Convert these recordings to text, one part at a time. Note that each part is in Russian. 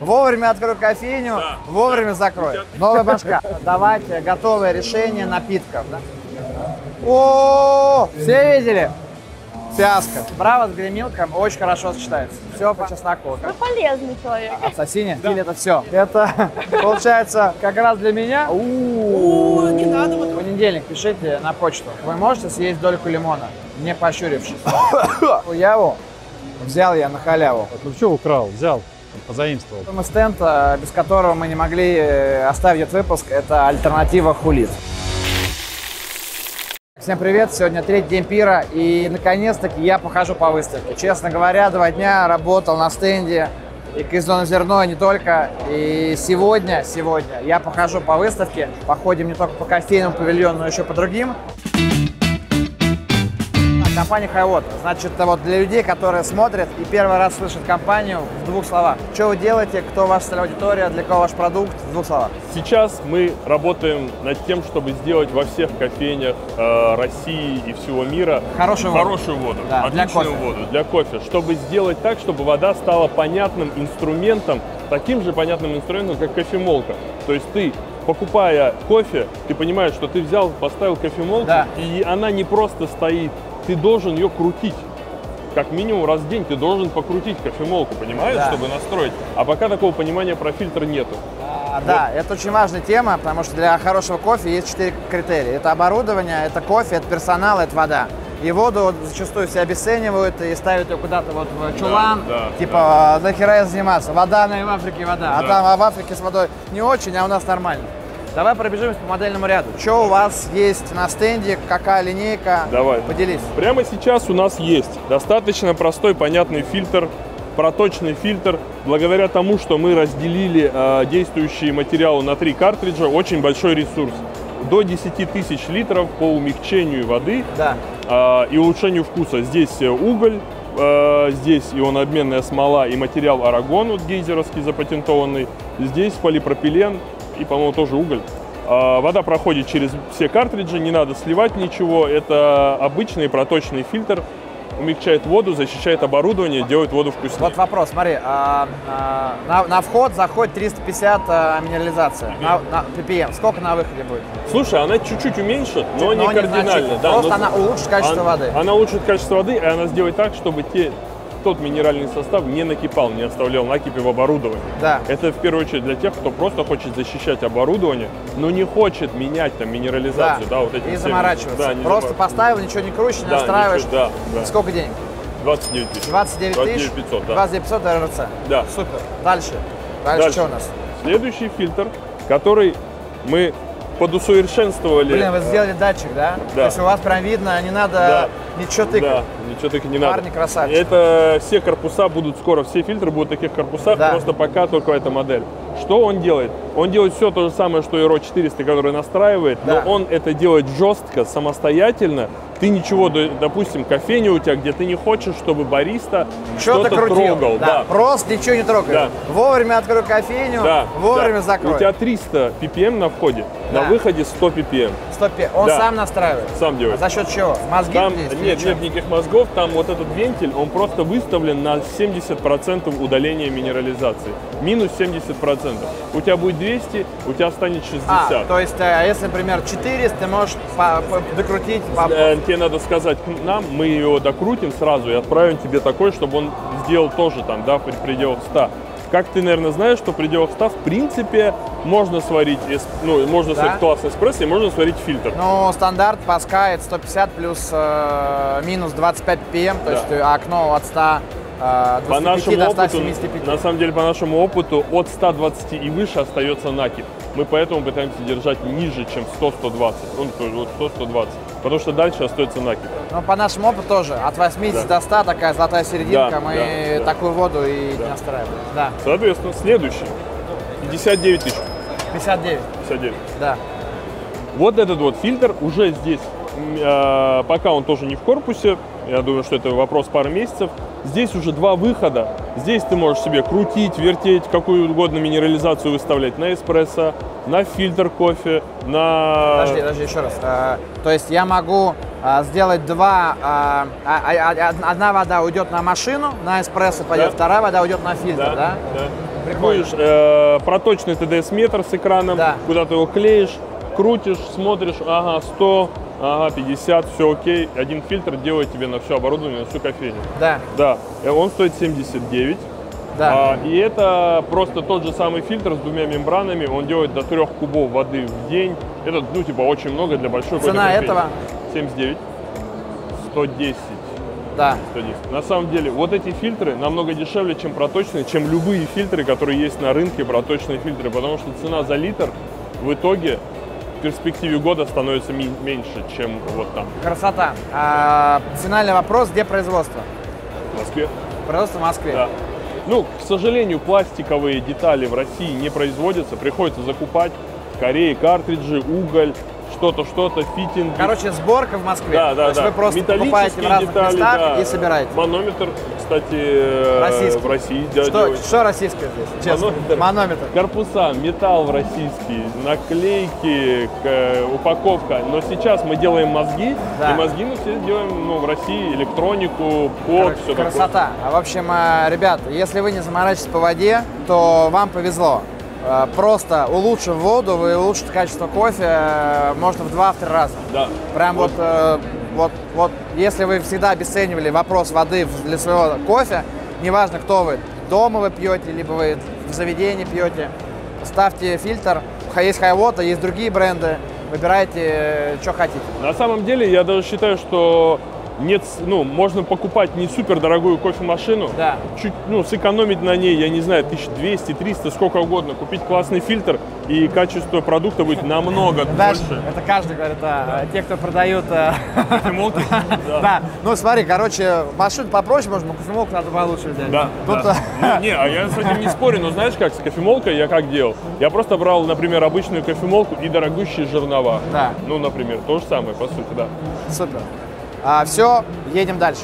Вовремя открою кофейню, да, вовремя закрою. Новая башка. Давайте готовое решение напитков. Да? О, все видели? Фиаско. Браво с гремилком очень хорошо сочетается. Все по чесноку. Вы полезный человек. Ассасине? Да. Или это все? Это получается как раз для меня. Не надо. В понедельник пишите на почту. Вы можете съесть дольку лимона, не пощурившись. Яву взял я на халяву. Ну что украл? Взял, позаимствовал. Стенд, без которого мы не могли оставить этот выпуск, это альтернатива хулит. Всем привет! Сегодня третий день пира, и наконец-таки я похожу по выставке. Честно говоря, 2 дня работал на стенде и Кизон Зерно, и не только. И сегодня я похожу по выставке. Походим не только по кофейному павильону, но еще по другим. Компания Highwater. Значит, вот для людей, которые смотрят и первый раз слышат компанию, в 2 словах. Что вы делаете, кто ваша целевая аудитория, для кого ваш продукт, в 2 словах. Сейчас мы работаем над тем, чтобы сделать во всех кофейнях России и всего мира хорошую воду, да, отличную воду для кофе, чтобы сделать так, чтобы вода стала понятным инструментом, таким же понятным инструментом, как кофемолка. То есть ты, покупая кофе, ты понимаешь, что ты взял, поставил кофемолку, да, и она не просто стоит. Ты должен ее крутить. Как минимум раз в день ты должен покрутить кофемолку, понимаешь, да, чтобы настроить. А пока такого понимания про фильтр нету. Да, это очень важная тема, потому что для хорошего кофе есть 4 критерия. Это оборудование, это кофе, это персонал, это вода. И воду зачастую все обесценивают и ставят ее куда-то вот в чулан, да, типа, нахера я заниматься, вода, в Африке вода, да, а там в Африке с водой не очень, а у нас нормально. Давай пробежимся по модельному ряду. Что у вас есть на стенде, какая линейка? Давай. Поделись. Прямо сейчас у нас есть достаточно простой, понятный фильтр, проточный фильтр. Благодаря тому, что мы разделили действующие материалы на 3 картриджа, очень большой ресурс. До 10 тысяч литров по умягчению воды, да, и улучшению вкуса. Здесь уголь, здесь ионообменная смола и материал арагон, вот гейзеровский запатентованный. Здесь полипропилен и, по-моему, тоже уголь. Вода проходит через все картриджи, не надо сливать ничего. Это обычный проточный фильтр. Умягчает воду, защищает оборудование, делает воду вкуснее. Вот вопрос, смотри, на вход заходит 350 минерализация, на ppm. Сколько на выходе будет? Слушай, она чуть-чуть уменьшит, но не кардинально. Да, просто она улучшит качество воды. Она улучшит качество воды, и она сделает так, чтобы тот минеральный состав не накипал, не оставлял накипи в оборудовании. Да. Это в первую очередь для тех, кто просто хочет защищать оборудование, но не хочет менять там минерализацию. Да, вот не заморачиваться. Да, просто поставил, ничего не крутишь, не настраиваешь. Да. Сколько денег? 29 тысяч. 29 тысяч? 500, да. 29 500 РРЦ. Да. Супер. Дальше что у нас? Следующий фильтр, который мы подусовершенствовали. Блин, вы сделали датчик, да? Да. То есть у вас прям видно, не надо ничего тыкать. Да, ничего тыкать не надо. Парни красавчики. Это все корпуса будут скоро, все фильтры будут в таких корпусах, да, просто пока только эта модель. Что он делает? Он делает все то же самое, что и RO 400, который настраивает, да, но он это делает жестко, самостоятельно. Ты ничего, допустим, кофейня у тебя, где ты не хочешь, чтобы бариста что-то трогал. Да. Да. Просто ничего не трогай. Да. Вовремя открою кофейню, да, вовремя закрою. У тебя 300 ppm на входе, да, на выходе 100 ppm. 100 ppm. Он сам настраивает? Сам делает. А за счет чего? Мозги там, здесь? Нет никаких мозгов. Там вот этот вентиль, он просто выставлен на 70% удаления минерализации. Минус 70%. У тебя будет 200, у тебя станет 60. То есть, если, например, 400, ты можешь докрутить. Тебе надо сказать нам, мы его докрутим сразу и отправим тебе такой, чтобы он сделал тоже там, да, при пределах 100. Как ты, наверное, знаешь, что в пределах 100, в принципе, можно сварить, можно сварить классный эспрессо и можно сварить фильтр. Ну, стандарт Паска это 150 плюс минус 25 ppm, то есть окно от 100 по нашему до опыту, 175. на самом деле, по нашему опыту, от 120 и выше остается накипь. Мы поэтому пытаемся держать ниже, чем 100-120. Вот 100-120. Потому что дальше остается накипь. Ну, по нашему опыту тоже. От 80 до 100 такая золотая серединка. Мы такую воду и не настраиваем. Да. Соответственно, следующий. 59 тысяч. 59. 59. Да. Вот этот вот фильтр уже здесь. Пока он тоже не в корпусе. Я думаю, что это вопрос пары месяцев. Здесь уже 2 выхода. Здесь ты можешь себе крутить, вертеть, какую угодно минерализацию выставлять на эспрессо, на фильтр кофе, на... Подожди, еще раз. То есть я могу сделать одна вода уйдет на машину, на эспрессо пойдет, вторая вода уйдет на фильтр, да? Прикольно. Будешь проточный ТДС-метр с экраном, Да. куда ты его клеишь, крутишь, смотришь, ага, 100, ага, 50, все окей. Один фильтр делает тебе на все оборудование, на всю кофейню. Да, Да, он стоит 79. да. И это просто тот же самый фильтр с двумя мембранами. Он делает до 3 кубов воды в день. Это, ну, типа, очень много для большой Цена кофейни. этого? 79. 110. Да. 110. На самом деле, вот эти фильтры намного дешевле, чем проточные, чем любые фильтры, которые есть на рынке, проточные фильтры. Потому что цена за литр в итоге в перспективе года становится меньше, чем вот там, Красота. Финальный вопрос, где производство? в Москве. Производство в Москве. Да. Ну, к сожалению, пластиковые детали в России не производятся, приходится закупать в Корее картриджи, уголь, что-то, фитинг. Короче, сборка в Москве. Да, То есть вы просто покупаете в разных детали, местах да. и собираете. Манометр, кстати, Российский. в России Что делается. российское здесь? Честно. Манометр. Манометр. Корпуса, металл российский, наклейки, упаковка. Но сейчас мы делаем мозги, Да. и мозги мы все делаем, ну, в России, электронику, код, все такое. Красота. В общем, ребята, если вы не заморачиваетесь по воде, то вам повезло. Просто улучшив воду, вы улучшите качество кофе, можно в 2-3 раза. Да. Прям вот, если вы всегда обесценивали вопрос воды для своего кофе, неважно, кто вы, дома вы пьете, либо вы в заведении пьете, ставьте фильтр. Есть Highwater, есть другие бренды, выбирайте, что хотите. На самом деле, я даже считаю, что нет, ну, можно покупать не супер дорогую кофемашину, Да. чуть, ну, сэкономить на ней, я не знаю, 1200, 300, сколько угодно, купить классный фильтр, и качество продукта будет намного Даже, больше. это каждый говорит, те, кто продают... Кофемолки? Да. Ну смотри, короче, машину попроще можно, но кофемолку надо получше взять. Да. Тут, да. Ну, не, а я с этим не спорю, но знаешь как, с кофемолкой я как делал? Я просто брал, например, обычную кофемолку и дорогущие жернова. Да. Ну, например, то же самое, по сути, да. Супер. Все, едем дальше.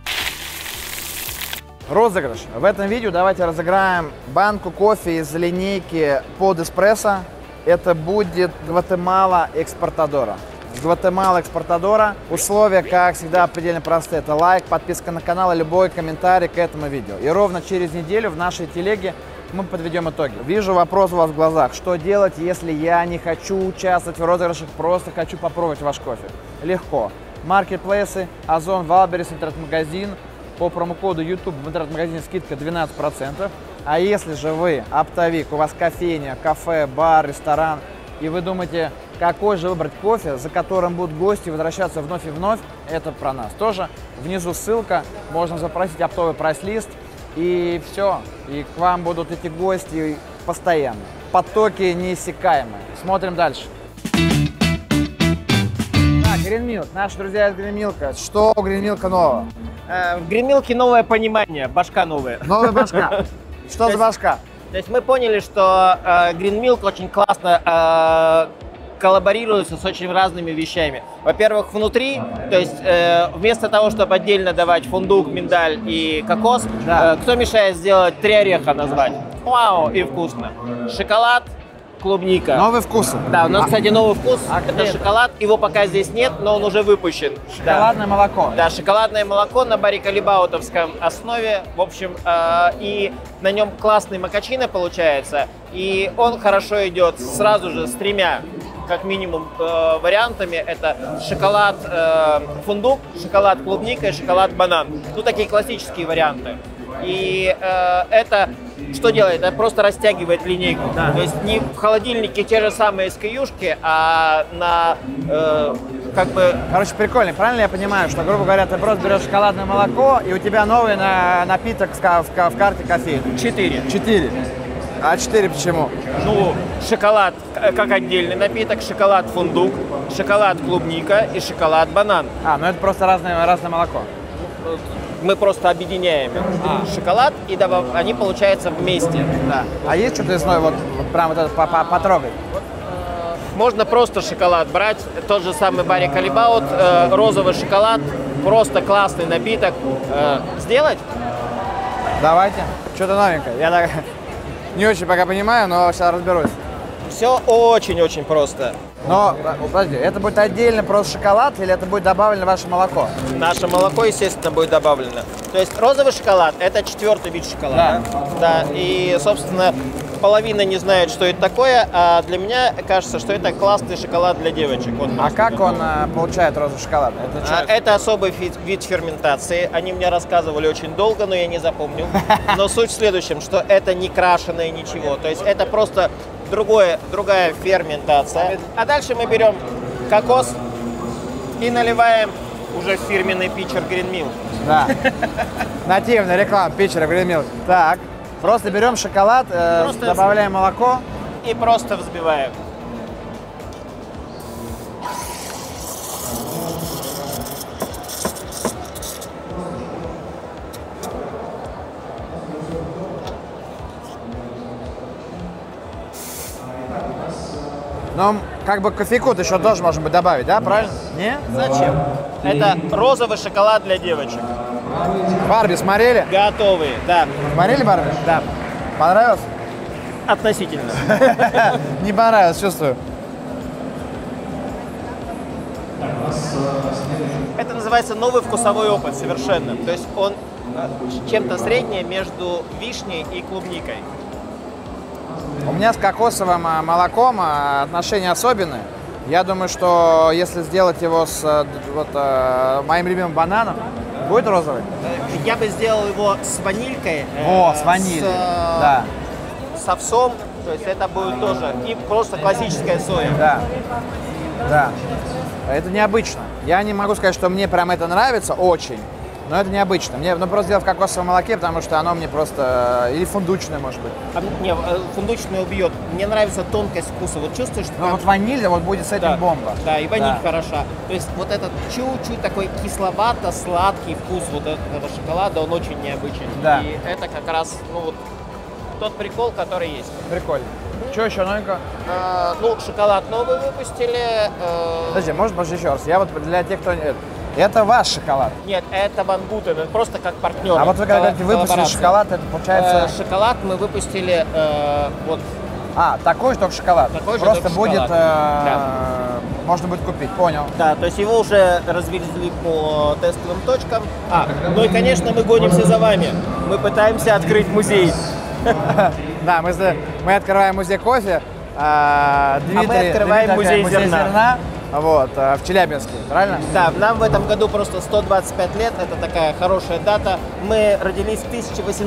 Розыгрыш. В этом видео давайте разыграем банку кофе из линейки под эспрессо. Это будет Гватемала Экспортадора. Гватемала Экспортадора. Условия, как всегда, предельно простые. Это лайк, подписка на канал и любой комментарий к этому видео. И ровно через неделю в нашей телеге мы подведем итоги. Вижу вопрос у вас в глазах. Что делать, если я не хочу участвовать в розыгрышах, просто хочу попробовать ваш кофе? Легко. Маркетплейсы, Озон, Валберес, интернет-магазин. По промокоду YouTube в интернет-магазине скидка 12%. А если же вы оптовик, у вас кофейня, кафе, бар, ресторан, и вы думаете, какой же выбрать кофе, за которым будут гости возвращаться вновь и вновь, это про нас тоже. Внизу ссылка, можно запросить оптовый прайс-лист, и все. И к вам будут эти гости постоянно. Потоки неиссякаемые. Смотрим дальше. Green Milk, наши друзья из Green Milk. Что у Green Milk нового? В гримилке новое понимание, башка новая. Новая башка. Что за башка? То есть мы поняли, что Green Milk очень классно коллаборируется с очень разными вещами. Во-первых, внутри, то есть вместо того, чтобы отдельно давать фундук, миндаль и кокос, Да. кто мешает сделать 3 ореха назвать? Вау, и вкусно. Шоколад, клубника. Новые вкусы. Да, у нас, кстати, новый вкус. А где это это? шоколад. Его пока здесь нет, но он уже выпущен. Шоколадное молоко. Да, шоколадное молоко на барикалибаутовском основе, в общем, и на нем классный макачино получается, и он хорошо идет сразу же с 3, как минимум, вариантами. Это шоколад фундук, шоколад клубника и шоколад банан. Ну, такие классические варианты. И это что делает? Это просто растягивает линейку. Да. То есть не в холодильнике те же самые SKU-шки, а на как бы... Короче, прикольно. Правильно я понимаю, что, грубо говоря, ты просто берешь шоколадное молоко, и у тебя новый напиток в карте кофейни? 4. 4. А 4 почему? Ну, шоколад как отдельный напиток, шоколад фундук, шоколад клубника и шоколад банан. Ну это просто разное молоко. Мы просто объединяем шоколад, и они получаются вместе. Да. А есть что-то весной, вот прям вот это потрогать? Можно просто шоколад брать, тот же самый Барри Калибаут, розовый шоколад, просто классный напиток. Сделать? Давайте. Что-то новенькое. Я так не очень пока понимаю, но сейчас разберусь. Все очень-очень просто. Но, подожди, это будет отдельно просто шоколад или это будет добавлено ваше молоко? Наше молоко, естественно, будет добавлено. То есть розовый шоколад – это 4-й вид шоколада. Да. И, собственно, половина не знает, что это такое, а для меня кажется, что это классный шоколад для девочек. Вот А как он получает розовый шоколад? это особый вид ферментации. Они мне рассказывали очень долго, но я не запомнил. Но суть в следующем, что это не крашеное ничего. То есть это просто другая ферментация. А дальше мы берем кокос и наливаем уже в фирменный питчер Green Milk. Да. Нативная реклама питчера Green Milk. Так, просто берем шоколад, добавляем молоко. И просто взбиваем. Но как бы кофейку еще тоже можно будет добавить, да, правильно? Не? Зачем? Это розовый шоколад для девочек. Барби смотрели? Готовые, да. Смотрели Барби? Да. Понравилось? Относительно. Не понравилось, чувствую. Это называется новый вкусовой опыт совершенно. То есть он чем-то среднее между вишней и клубникой. У меня с кокосовым молоком отношения особенные. Я думаю, что если сделать его с моим любимым бананом, будет розовый? Я бы сделал его с ванилькой. С ванилью, да. С овсом, то есть это будет тоже. И просто классическая соя. Да, да. Это необычно. Я не могу сказать, что мне прям это нравится очень, но это необычно. Мне просто делать в кокосовом молоке, потому что оно мне просто... Или фундучное, может быть. Не, фундучное убьет. Мне нравится тонкость вкуса. Вот чувствуешь, что... Ну, вот ваниль вот будет с этим бомба. Да, и ваниль хороша. То есть вот этот чуть-чуть такой кисловато-сладкий вкус вот этого шоколада, он очень необычен. Да. И это как раз, ну вот, тот прикол, который есть. Прикольно. Что еще новенького? Ну, шоколад новый выпустили. Подожди, может быть, еще раз. Я вот для тех, кто... Это ваш шоколад? Нет, это Ван Бутен, это просто как партнер. А вот вы когда говорите, выпустили шоколад, это получается... Шоколад мы выпустили вот... такой же, только шоколад. Такой же, просто только будет... шоколад. Можно будет купить, понял. Да, то есть его уже развезли по тестовым точкам. Ну и, конечно, мы гонимся за вами. Мы пытаемся открыть музей. Да, мы открываем музей кофе. Мы открываем музей зерна. Вот, в Челябинске, правильно? Да, нам в этом году просто 125 лет, это такая хорошая дата. Мы родились в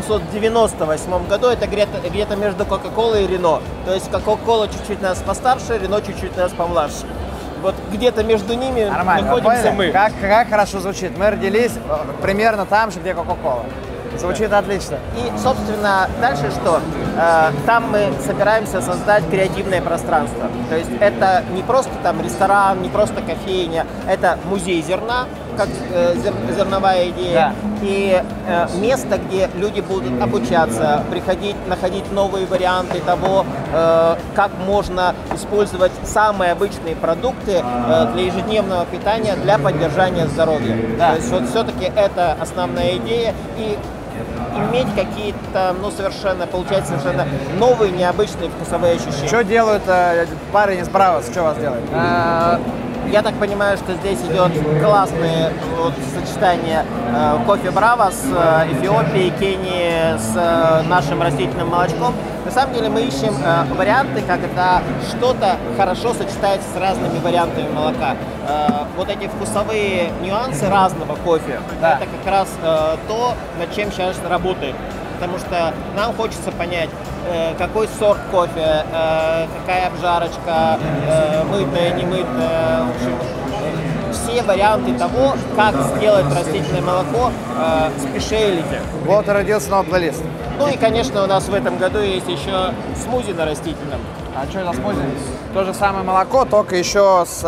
1898 году, это где-то между Кока-Колой и Рено. То есть Кока-Кола чуть-чуть нас постарше, Рено чуть-чуть нас помладше. Вот где-то между ними находимся мы. Как хорошо звучит. Мы родились примерно там же, где Кока-Кола. Звучит отлично. И, собственно, дальше что? Там мы собираемся создать креативное пространство. То есть это не просто там ресторан, не просто кофейня, это музей зерна, как зерновая идея, и место, где люди будут обучаться, приходить, находить новые варианты того, как можно использовать самые обычные продукты для ежедневного питания, для поддержания здоровья. То есть вот все-таки это основная идея. И иметь какие-то, получается, совершенно новые, необычные вкусовые ощущения. Что делают парень из Бравос? Что у вас делает? Я так понимаю, что здесь идет классное сочетание кофе Браво с Эфиопией, Кении, с нашим растительным молочком. На самом деле мы ищем варианты, когда что-то хорошо сочетается с разными вариантами молока. Вот эти вкусовые нюансы разного кофе, это как раз то, над чем сейчас работаем. Потому что нам хочется понять, какой сорт кофе, какая обжарочка, мытая, не мытая, в общем, все варианты того, как сделать растительное молоко спешиалити. Вот и родился новый плейлист. Ну и, конечно, у нас в этом году есть еще смузи на растительном. А что это смузи? То же самое молоко, только еще с...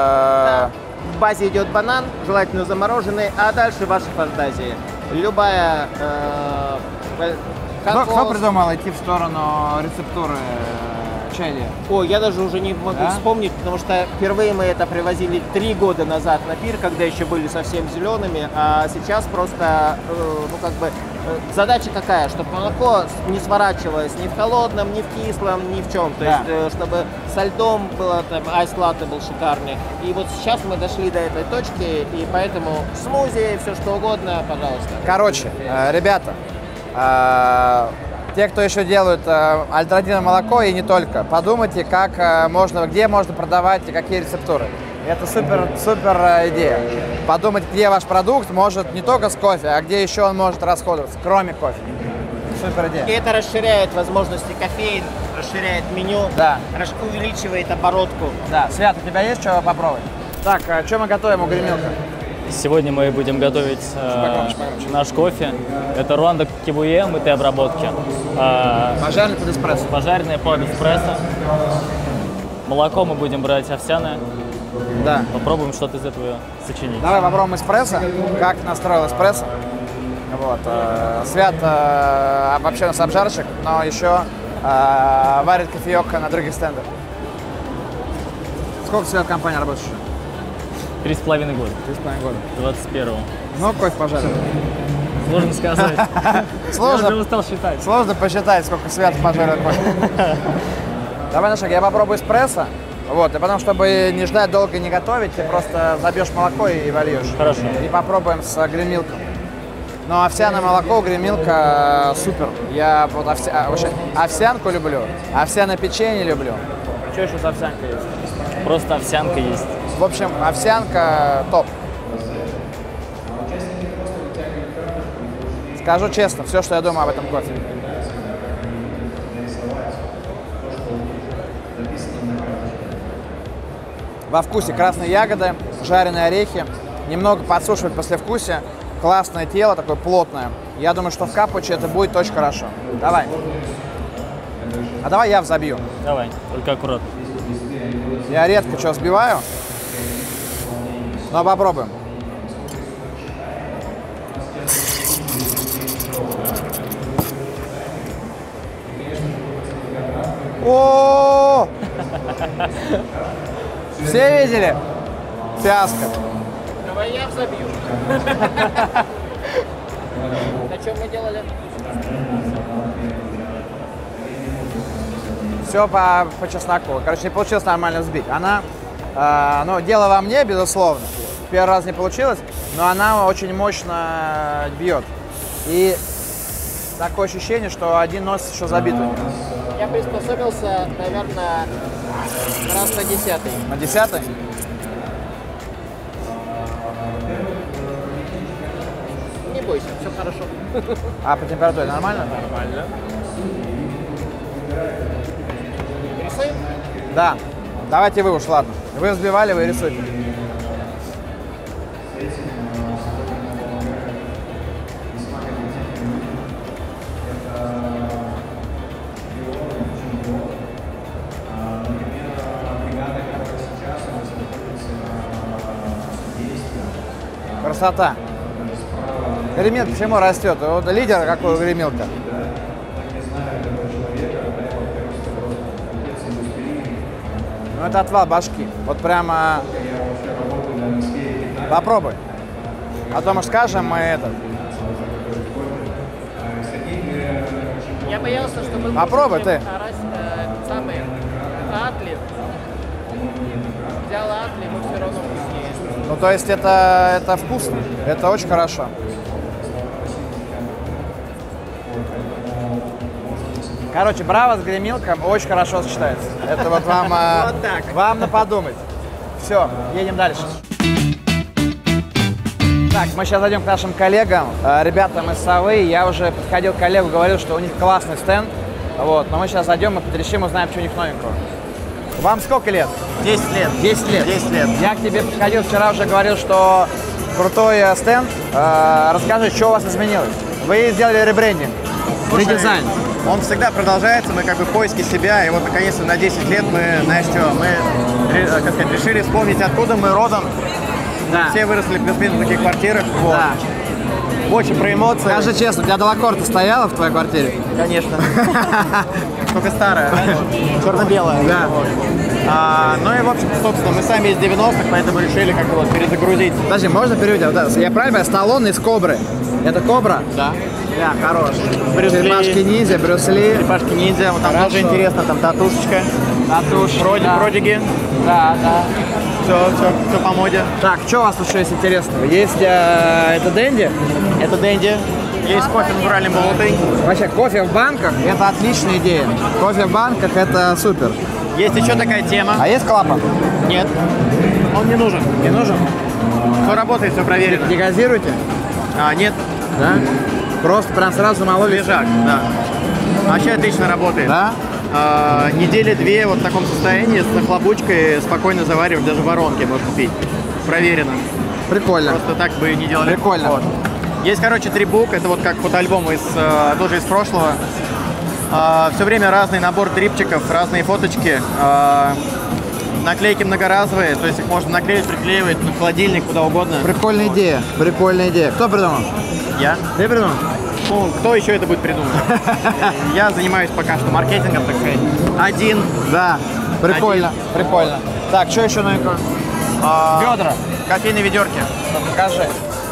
В базе идет банан, желательно замороженный, а дальше ваши фантазии. Любая... Кто придумал идти в сторону рецептуры чайли? Ой, я даже уже не могу вспомнить, потому что впервые мы это привозили 3 года назад на пир, когда еще были совсем зелеными, а сейчас просто, задача какая? Чтобы молоко не сворачивалось ни в холодном, ни в кислом, ни в чем. То Да. есть, чтобы со льдом было, там, айс-латте был шикарный. И вот сейчас мы дошли до этой точки, и поэтому смузи, все что угодно, пожалуйста. Короче, ребята, те, кто еще делают альтернативное молоко и не только, подумайте, как можно, где можно продавать и какие рецептуры. Это супер идея. Подумать, где ваш продукт может не только с кофе, а где еще он может расходоваться, кроме кофе. Супер идея. И это расширяет возможности кофеин, расширяет меню, Да. увеличивает оборотку. Да, Свят, у тебя есть что попробовать? Так, что мы готовим у Гремилка? Сегодня мы будем готовить наш кофе. Это Руанда Кибуе, мытой обработки. Пожарный под эспрессо. Пожаренное под эспрессо. Молоко мы будем брать овсяное. Да. Попробуем что-то из этого сочинить. Давай попробуем эспрессо. Как настроил эспрессо. Вот. Свят вообще у нас обжарщик, но еще варит кофеек на других стендах. Сколько Свят компания работаешь? 3,5 года. 3,5 года. 21-го. Ну, кофе пожарил. Сложно сказать. Я уже Сложно, устал считать. сложно посчитать, сколько Свят пожарил кофе. Давай на шаг, я попробую эспрессо. Вот, и потом, чтобы не ждать долго и не готовить, ты просто забьешь молоко и вольешь. Хорошо. И попробуем с гремилком. Но овсяное молоко у гремилка супер. Я вот вообще овсянку люблю, овсяное печенье люблю. Что еще с овсянкой есть? Просто овсянка есть. В общем, овсянка топ. Скажу честно, все, что я думаю об этом кофе. Во вкусе красные ягоды, жареные орехи, немного подсушивает послевкусие, классное тело, такое плотное. Я думаю, что в капуче это будет очень хорошо. Давай. А давай я взобью. Давай, только аккуратно. Я редко что сбиваю, но попробуем. О! Все видели? Фиаско. Давай я взобью. На чем мы делали? Все по чесноку. Короче, не получилось нормально взбить. Она, ну, дело во мне, безусловно. Первый раз не получилось, но она очень мощно бьет. И такое ощущение, что один нос еще забит у нее. Я приспособился, наверное, раз на 10-й. На 10-й? Не бойся, все хорошо. А по температуре нормально? Нормально. Рисуем? Да. Давайте вы уж, ладно. Вы взбивали, вы рисуйте. Красота. Гремилка почему растет? Вот лидер какой у гремилка. Ну это отвал башки. Вот прямо попробуй. А то мы скажем, мы этот. Я боялся, что мы Попробуй ты. самый Атли. Взял Атли, но все равно вкуснее. Ну то есть это вкусно. Это очень хорошо. Короче, браво с гремилком очень хорошо сочетается. Это вот вам, Вот так. вам на подумать. Все, едем дальше. Так, мы сейчас зайдем к нашим коллегам, ребятам из Совы. Я уже подходил к коллегу, говорил, что у них классный стенд. Вот, но мы сейчас зайдем и потрещим, узнаем, что у них новенького. Вам сколько лет? 10 лет. 10 лет. 10 лет. Я к тебе подходил вчера, уже говорил, что крутой стенд. Расскажи, что у вас изменилось? Вы сделали ребрендинг, редизайн. Он всегда продолжается, мы как бы в поиске себя, и вот наконец-то на 10 лет мы, знаешь что, мы, как сказать, решили вспомнить, откуда мы родом. Да. Все выросли плюс-минус в таких квартирах. Вот. Да. Очень про эмоции. Скажи честно, у тебя Делакорта стояла в твоей квартире? Конечно. Только старая. Черно-белая. Да. Ну и, в общем, собственно, мы сами из 90-х, поэтому решили как бы вот перезагрузить. Подожди, можно переведем? Да, я правильно понимаю, Сталлоне из Кобры. Это Кобра? Да. Да, хорош. Брюс Ли. Черепашки ниндзя, Брюс Ли. Черепашки ниндзя, вот там Хорошо. тоже интересно, там татушечка. Татуш. Да. Продиги. Да, да. Все по моде. Так, что у вас тут еще есть интересного? Есть это Дэнди. Это Дэнди. Есть кофе натуральной молотой. Вообще, кофе в банках – это отличная идея. Кофе в банках – это супер. Есть еще такая тема. А есть клапан? Нет. Он не нужен. Не нужен? Все работает, все проверено. Не газируете? Нет. Да? Просто прям сразу мололи? Лежак, да. Вообще отлично работает. Да? Недели две вот в таком состоянии с нахлобучкой спокойно заваривать, даже воронки можно пить. Проверено. Прикольно. Просто так бы не делали. Прикольно. Вот. Есть, короче, трипбук, это вот как фотоальбом тоже из прошлого. Все время разный набор трипчиков, разные фоточки. Наклейки многоразовые, то есть их можно наклеить, приклеивать на холодильник, куда угодно. Прикольная Вот. идея. Прикольная идея. Кто придумал? Я? Ты придумал? Ну, кто еще это будет придумывать? Я занимаюсь пока что маркетингом, так сказать. Один. Да. Прикольно. Прикольно. Так, что еще новенького? Ведра. Кофейные ведерки. Покажи.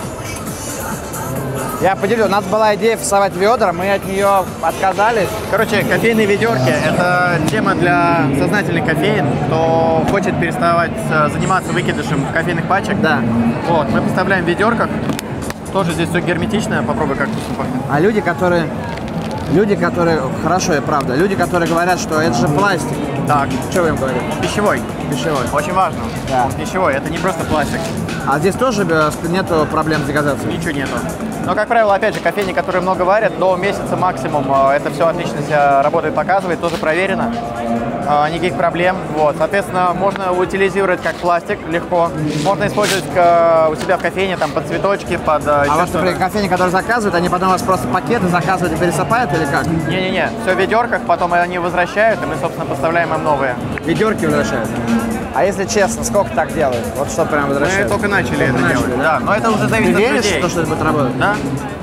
Я поделю. У нас была идея фасовать ведра, мы от нее отказались. Короче, кофейные ведерки – это тема для сознательных кофеин, кто хочет переставать заниматься выкидышем кофейных пачек. Да. Вот, мы поставляем в ведерках. Тоже здесь все герметично. Попробуй, как вкусно пахнет. А люди, которые, хорошо, и правда, люди, которые говорят, что это же пластик. Так, Что вы им говорите? пищевой. Пищевой. Очень важно. Да. Он пищевой, это не просто пластик. А здесь тоже нету проблем с дегазацией? Ничего нету. Но, как правило, опять же, кофейни, которые много варят, до месяца максимум это все отлично себя работает, показывает, тоже проверено. Никаких проблем. Вот. Соответственно, можно утилизировать как пластик легко. Можно использовать у себя в кофейне там, под цветочки, под А еще вот, что-то. например, кофейни, которые заказывают, они потом у вас просто пакеты заказывают и пересыпают или как? Не-не-не, все в ведерках, потом они возвращают, и мы, собственно, поставляем им новые. Ведерки возвращают. А если честно, сколько так делают? Вот что прям Мы возвращают? только начали это начали, делать. да? Да, но это уже Ты зависит от веришь, людей. что это будет работать? Да.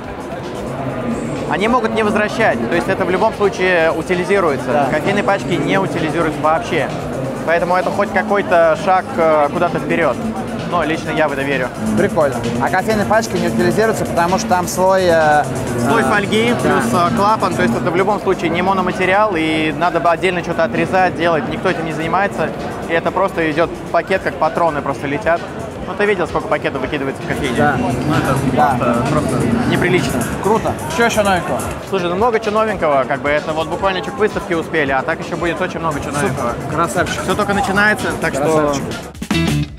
Они могут не возвращать, то есть это в любом случае утилизируется. Да. Кофейные пачки не утилизируются вообще. Поэтому это хоть какой-то шаг куда-то вперед. Но лично я в это верю. Прикольно. А кофейные пачки не утилизируются, потому что там слой... Слой фольги да. плюс клапан, то есть это в любом случае не мономатериал, и надо бы отдельно что-то отрезать, делать. Никто этим не занимается, и это просто идет пакет, как патроны просто летят. Ну ты видел, сколько пакетов выкидывается в кофейне? Да. Ну это просто неприлично. Круто. Что еще новенького? Слушай, ну много чего новенького, как бы это вот буквально чуть выставки успели, а так еще будет очень много чего новенького. Красавчик. Все только начинается, так Красавчик. что...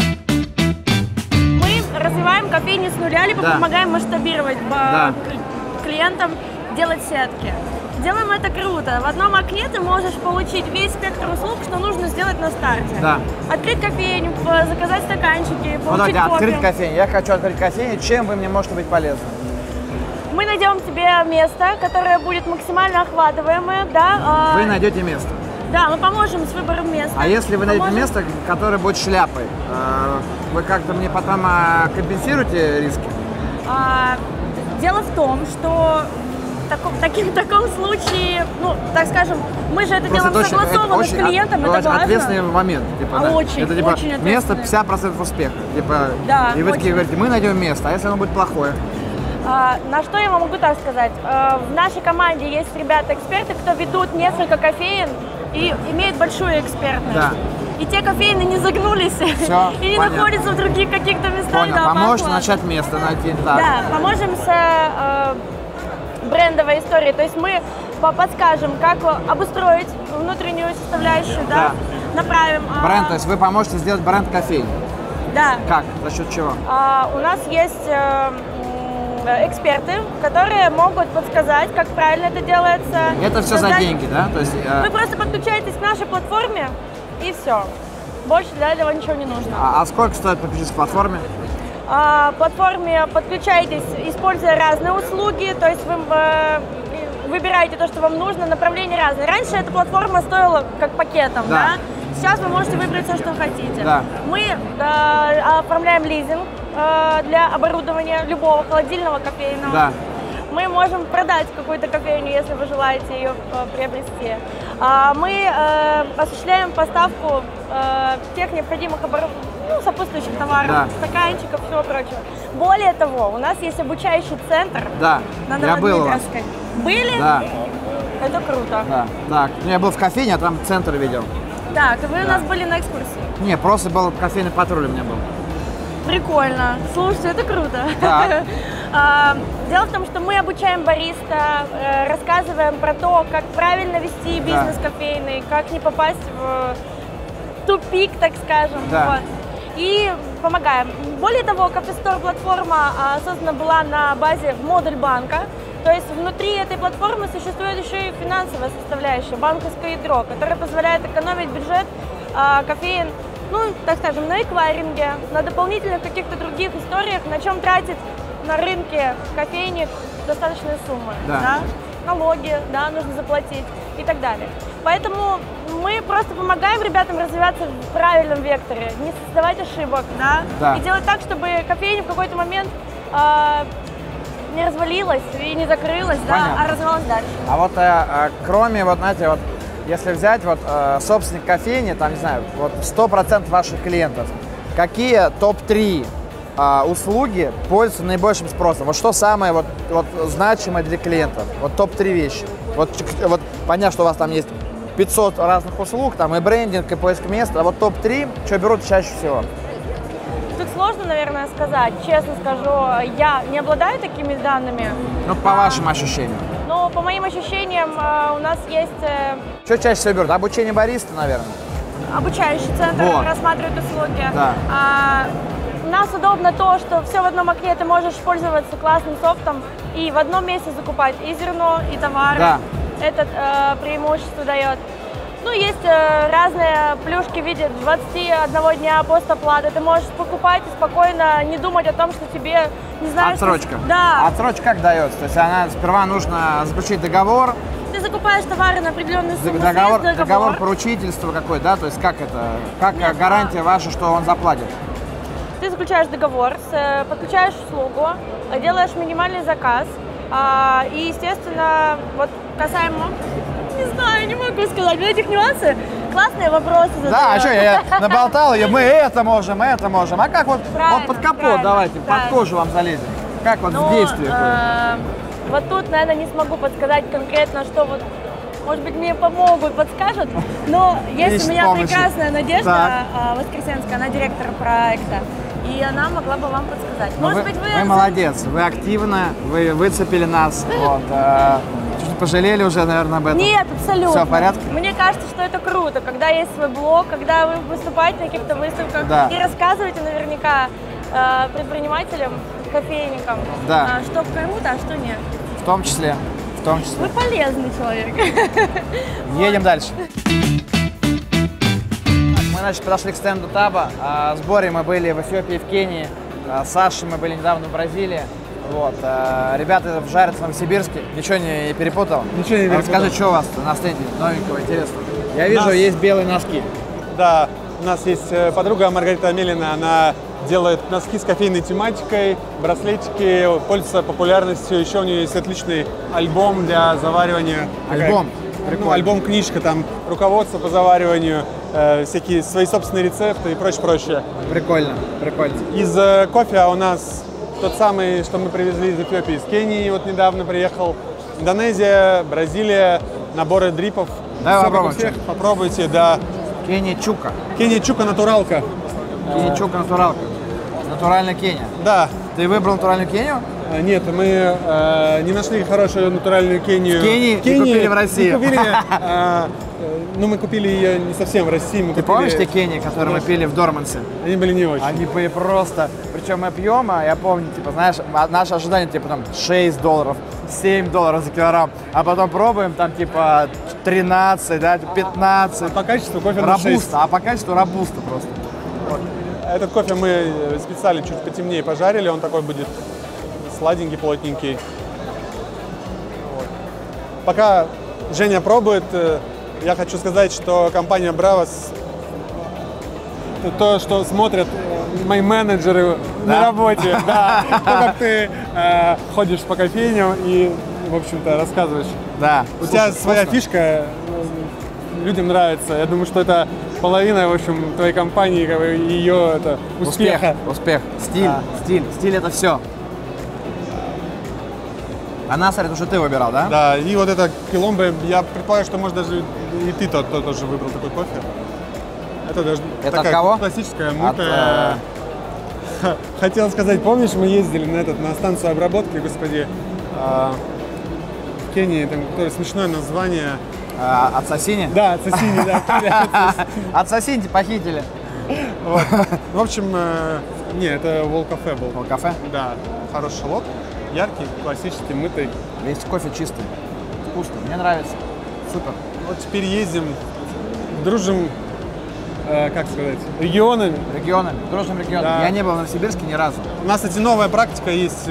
Мы развиваем кофейни с нуля, либо Да. помогаем масштабировать Да. клиентам делать сетки. Делаем это круто. В одном окне ты можешь получить весь спектр услуг, что нужно сделать на старте. Да. Открыть кофейню, заказать стаканчики, Ну получить давайте, кофе. открыть кофейню. Я хочу открыть кофейню. Чем вы мне можете быть полезны? Мы найдем тебе место, которое будет максимально охватываемое, да. Вы найдете место. Да, мы поможем с выбором места. А если вы найдете Поможем- место, которое будет шляпой, вы как-то мне потом компенсируете риски? Дело в том, что в таком случае, ну, так скажем, мы же это Просто делаем это очень- согласованно это с очень клиентом, это очень важно. ответственный момент. Типа, да. Очень, это типа очень место ответственный. 50% успеха. Типа, Да, и вы такие очень. говорите, мы найдем место, а если оно будет плохое? На что я вам могу так сказать? В нашей команде есть ребята-эксперты, кто ведут несколько кофеин и имеют большую экспертность. Да. И те кофейны не загнулись Всё, и не понятно. находятся в других каких-то местах. Понял, да, поможете по начать место найти. Так. Да, поможем с брендовой историей. То есть мы подскажем, как обустроить внутреннюю составляющую, да, направим. Бренд, то есть вы поможете сделать бренд кофейни. Да. Как? За счет чего? У нас есть эксперты, которые могут подсказать, как правильно это делается. Это все за Создать- деньги, да? То есть, Вы просто подключаетесь к нашей платформе и все. Больше для этого ничего не нужно. а сколько стоит подключиться к платформе? Платформе подключаетесь, используя разные услуги, то есть вы выбираете то, что вам нужно, направления разные. Раньше эта платформа стоила как пакетом, Да. да? Сейчас вы можете выбрать все, что хотите. Да. Мы оформляем лизинг для оборудования любого холодильного, кофейного. Да. Мы можем продать какую-то кофейню, если вы желаете ее приобрести. Мы осуществляем поставку всех необходимых сопутствующих товаров, стаканчиков, всего прочего. Более того, у нас есть обучающий центр Да, на я был у вас. Новодмитровской. Были? Да, Это круто. да. Так, ну, я был в кофейне, а там центр видел. Так, и вы у нас были на экскурсии. Не, просто был кофейный патруль у меня был. Прикольно. Слушайте, это круто. Так. Дело в том, что мы обучаем бариста, рассказываем про то, как правильно вести бизнес кофейный, как не попасть в тупик, так скажем. Да. Вот. И помогаем. Более того, Coffee-Store платформа создана была на базе модуль банка. То есть внутри этой платформы существует еще и финансовая составляющая, банковское ядро, которое позволяет экономить бюджет кофеин, ну, так скажем, на эквайринге, на дополнительных каких-то других историях, на чем тратить на рынке кофейник достаточные суммы. Да. Налоги, нужно заплатить и так далее. Поэтому мы просто помогаем ребятам развиваться в правильном векторе, не создавать ошибок, Да. и делать так, чтобы кофейня в какой-то момент не развалилась и не закрылась, а развивалась дальше. А вот кроме, вот знаете, вот если взять вот собственник кофейни, там, не знаю, вот 100% ваших клиентов, какие топ-3 услуги пользуются наибольшим спросом? Вот что самое вот значимое для клиентов? Вот топ-3 вещи. Вот понятно, что у вас там есть 500 разных услуг, там и брендинг, и поиск места, а вот топ-3, что берут чаще всего? Тут сложно, наверное, сказать. Честно скажу, я не обладаю такими данными. Ну, по вашим ощущениям. Но по моим ощущениям у нас есть Что чаще всего берут? Обучение бариста, наверное? обучающий центр, Вот. рассматривает услуги. Да. У нас удобно то, что все в одном окне, ты можешь пользоваться классным софтом и в одном месте закупать и зерно, и товары. Да. Это преимущество дает. Ну, есть разные плюшки в виде 21 дня постоплаты. Ты можешь покупать и спокойно не думать о том, что тебе, не знаю... Отсрочка. Да. Отсрочка как дается? То есть сперва нужно заключить договор. Ты закупаешь товары на определенную сумму, Договор поручительства какой, да? То есть как это? Как гарантия ваша, что он заплатит? Ты заключаешь договор, подключаешь услугу, делаешь минимальный заказ. И, естественно, вот касаемо... Не знаю, не могу сказать. Вот этих нюансов классные вопросы задают. Да, а что, я наболтал ее, мы это можем. А как вот под капот давайте, под кожу вам залезем? Как вот в действии? Вот тут, наверное, не смогу подсказать конкретно, что вот, может быть, мне помогут, подскажут. Но есть у меня прекрасная Надежда Воскресенская, она директор проекта. И она могла бы вам подсказать. Может быть, вы молодец, вы активно, вы выцепили нас. Вот, чуть пожалели уже, наверное, об этом? Нет, абсолютно. Все в порядке? Мне кажется, что это круто, когда есть свой блог, когда вы выступаете на каких-то выставках и рассказываете наверняка предпринимателям, кофейникам, что кому-то, а что нет. В том числе. Вы полезный человек. Едем дальше. Мы, значит, подошли к стенду Таба. С Борей мы были в Эфиопии, в Кении. С Сашей мы были недавно в Бразилии. Вот. Ребята жарят в Новосибирске. Ничего не перепутал? Ничего не перепутал. Расскажи, что у вас на стенде новенького, интересного? Я вижу, есть белые носки. Да, у нас есть подруга Маргарита Амелина. Она делает носки с кофейной тематикой, браслетики, пользуется популярностью. Еще у нее есть отличный альбом для заваривания. Альбом? Ну, альбом-книжка, там руководство по завариванию, всякие свои собственные рецепты и прочее. Прикольно. Из кофе у нас тот самый, что мы привезли из Эфиопии, из Кении, вот недавно приехал. Индонезия, Бразилия, наборы дрипов. Давай попробуем. Попробуйте, да. Кения Чука. Кения Чука натуралка. Кения Чука натуралка. Натуральная Кения. Да. Ты выбрал натуральную Кению? Нет, мы не нашли хорошую натуральную Кению. В Кении и купили в России. Мы купили ее не совсем в России. Ты помнишь те Кении, которые мы пили в Дормансе? Они были не очень. Они были просто... Причем мы пьем, я помню, типа, знаешь, наше ожидание, типа, там, $6, $7 за килограмм. А потом пробуем, там, типа, 13, да, 15. А по качеству кофе робуста, а по качеству робуста просто. Вот. Этот кофе мы специально чуть потемнее пожарили, он такой будет сладенький, плотненький. Вот. Пока Женя пробует, я хочу сказать, что компания Bravas, то, что смотрят мои менеджеры на работе, да, то, как ты ходишь по кофейням и, в общем-то, рассказываешь. Да. У тебя своя фишка, людям нравится. Я думаю, что это половина, в общем, твоей компании, как бы, ее это, успеха. Успех. Стиль это все. А Насар, это уже ты выбирал, да? Да, и вот это Коломбо, я предполагаю, что, может, даже и ты тоже выбрал такой кофе. Это даже Это такая от кого? классическая мутная. Хотел сказать, помнишь, мы ездили на станцию обработки, господи, в Кении, там какое смешное название. Ассасини? Да, Ассасини, да. Ассасини похитили. Вот. В общем, не, это Волкафе был. Волкафе? Да, хороший шалот, яркий, классический, мытый. Весь кофе чистый, вкусный, мне нравится. Супер. Вот теперь ездим, дружим, как сказать, регионами. Дружным регионами. Да. Я не был в Новосибирске ни разу. У нас, кстати, новая практика есть.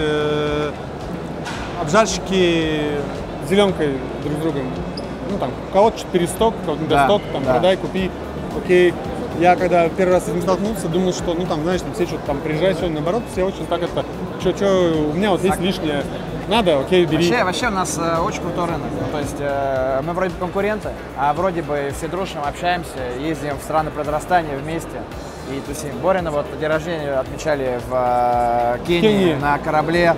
Обжарщики зеленкой друг с другом. Ну, там, у кого-то 4 сток, у кого-то Да, 100, там, да. продай, купи. Окей. Я когда первый раз с этим столкнулся, думал, что, ну, там, знаешь, там все что-то там приезжают, все, наоборот, все очень так это, у меня вот есть лишнее, надо, окей, бери. Вообще у нас очень крутой рынок. Ну, то есть мы вроде бы конкуренты, а вроде бы все дружим, общаемся, ездим в страны произрастания вместе и тусим. Борина вот день рождения отмечали в Кении на корабле,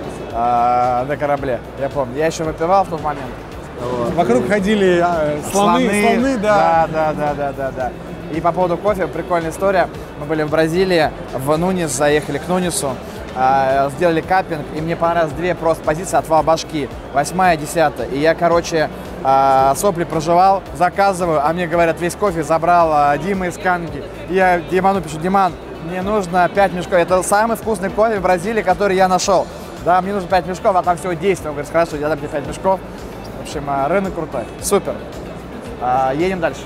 я помню. Я еще выпивал в тот момент. Вот. Вокруг ходили слоны, да. Да. И по поводу кофе, прикольная история. Мы были в Бразилии, в Нунис, заехали к Нунису, сделали каппинг, и мне понравилось две просто позиции отвал башки, 8-я и 10-я. И я, короче, сопли проживал, заказываю, а мне говорят, весь кофе забрал Дима из Канги. И я Диману пишу: Диман, мне нужно 5 мешков. Это самый вкусный кофе в Бразилии, который я нашел. Да, мне нужно 5 мешков, а там всего 10. Он говорит: хорошо, я дам тебе 5 мешков. В общем, рынок крутой. Супер. Едем дальше.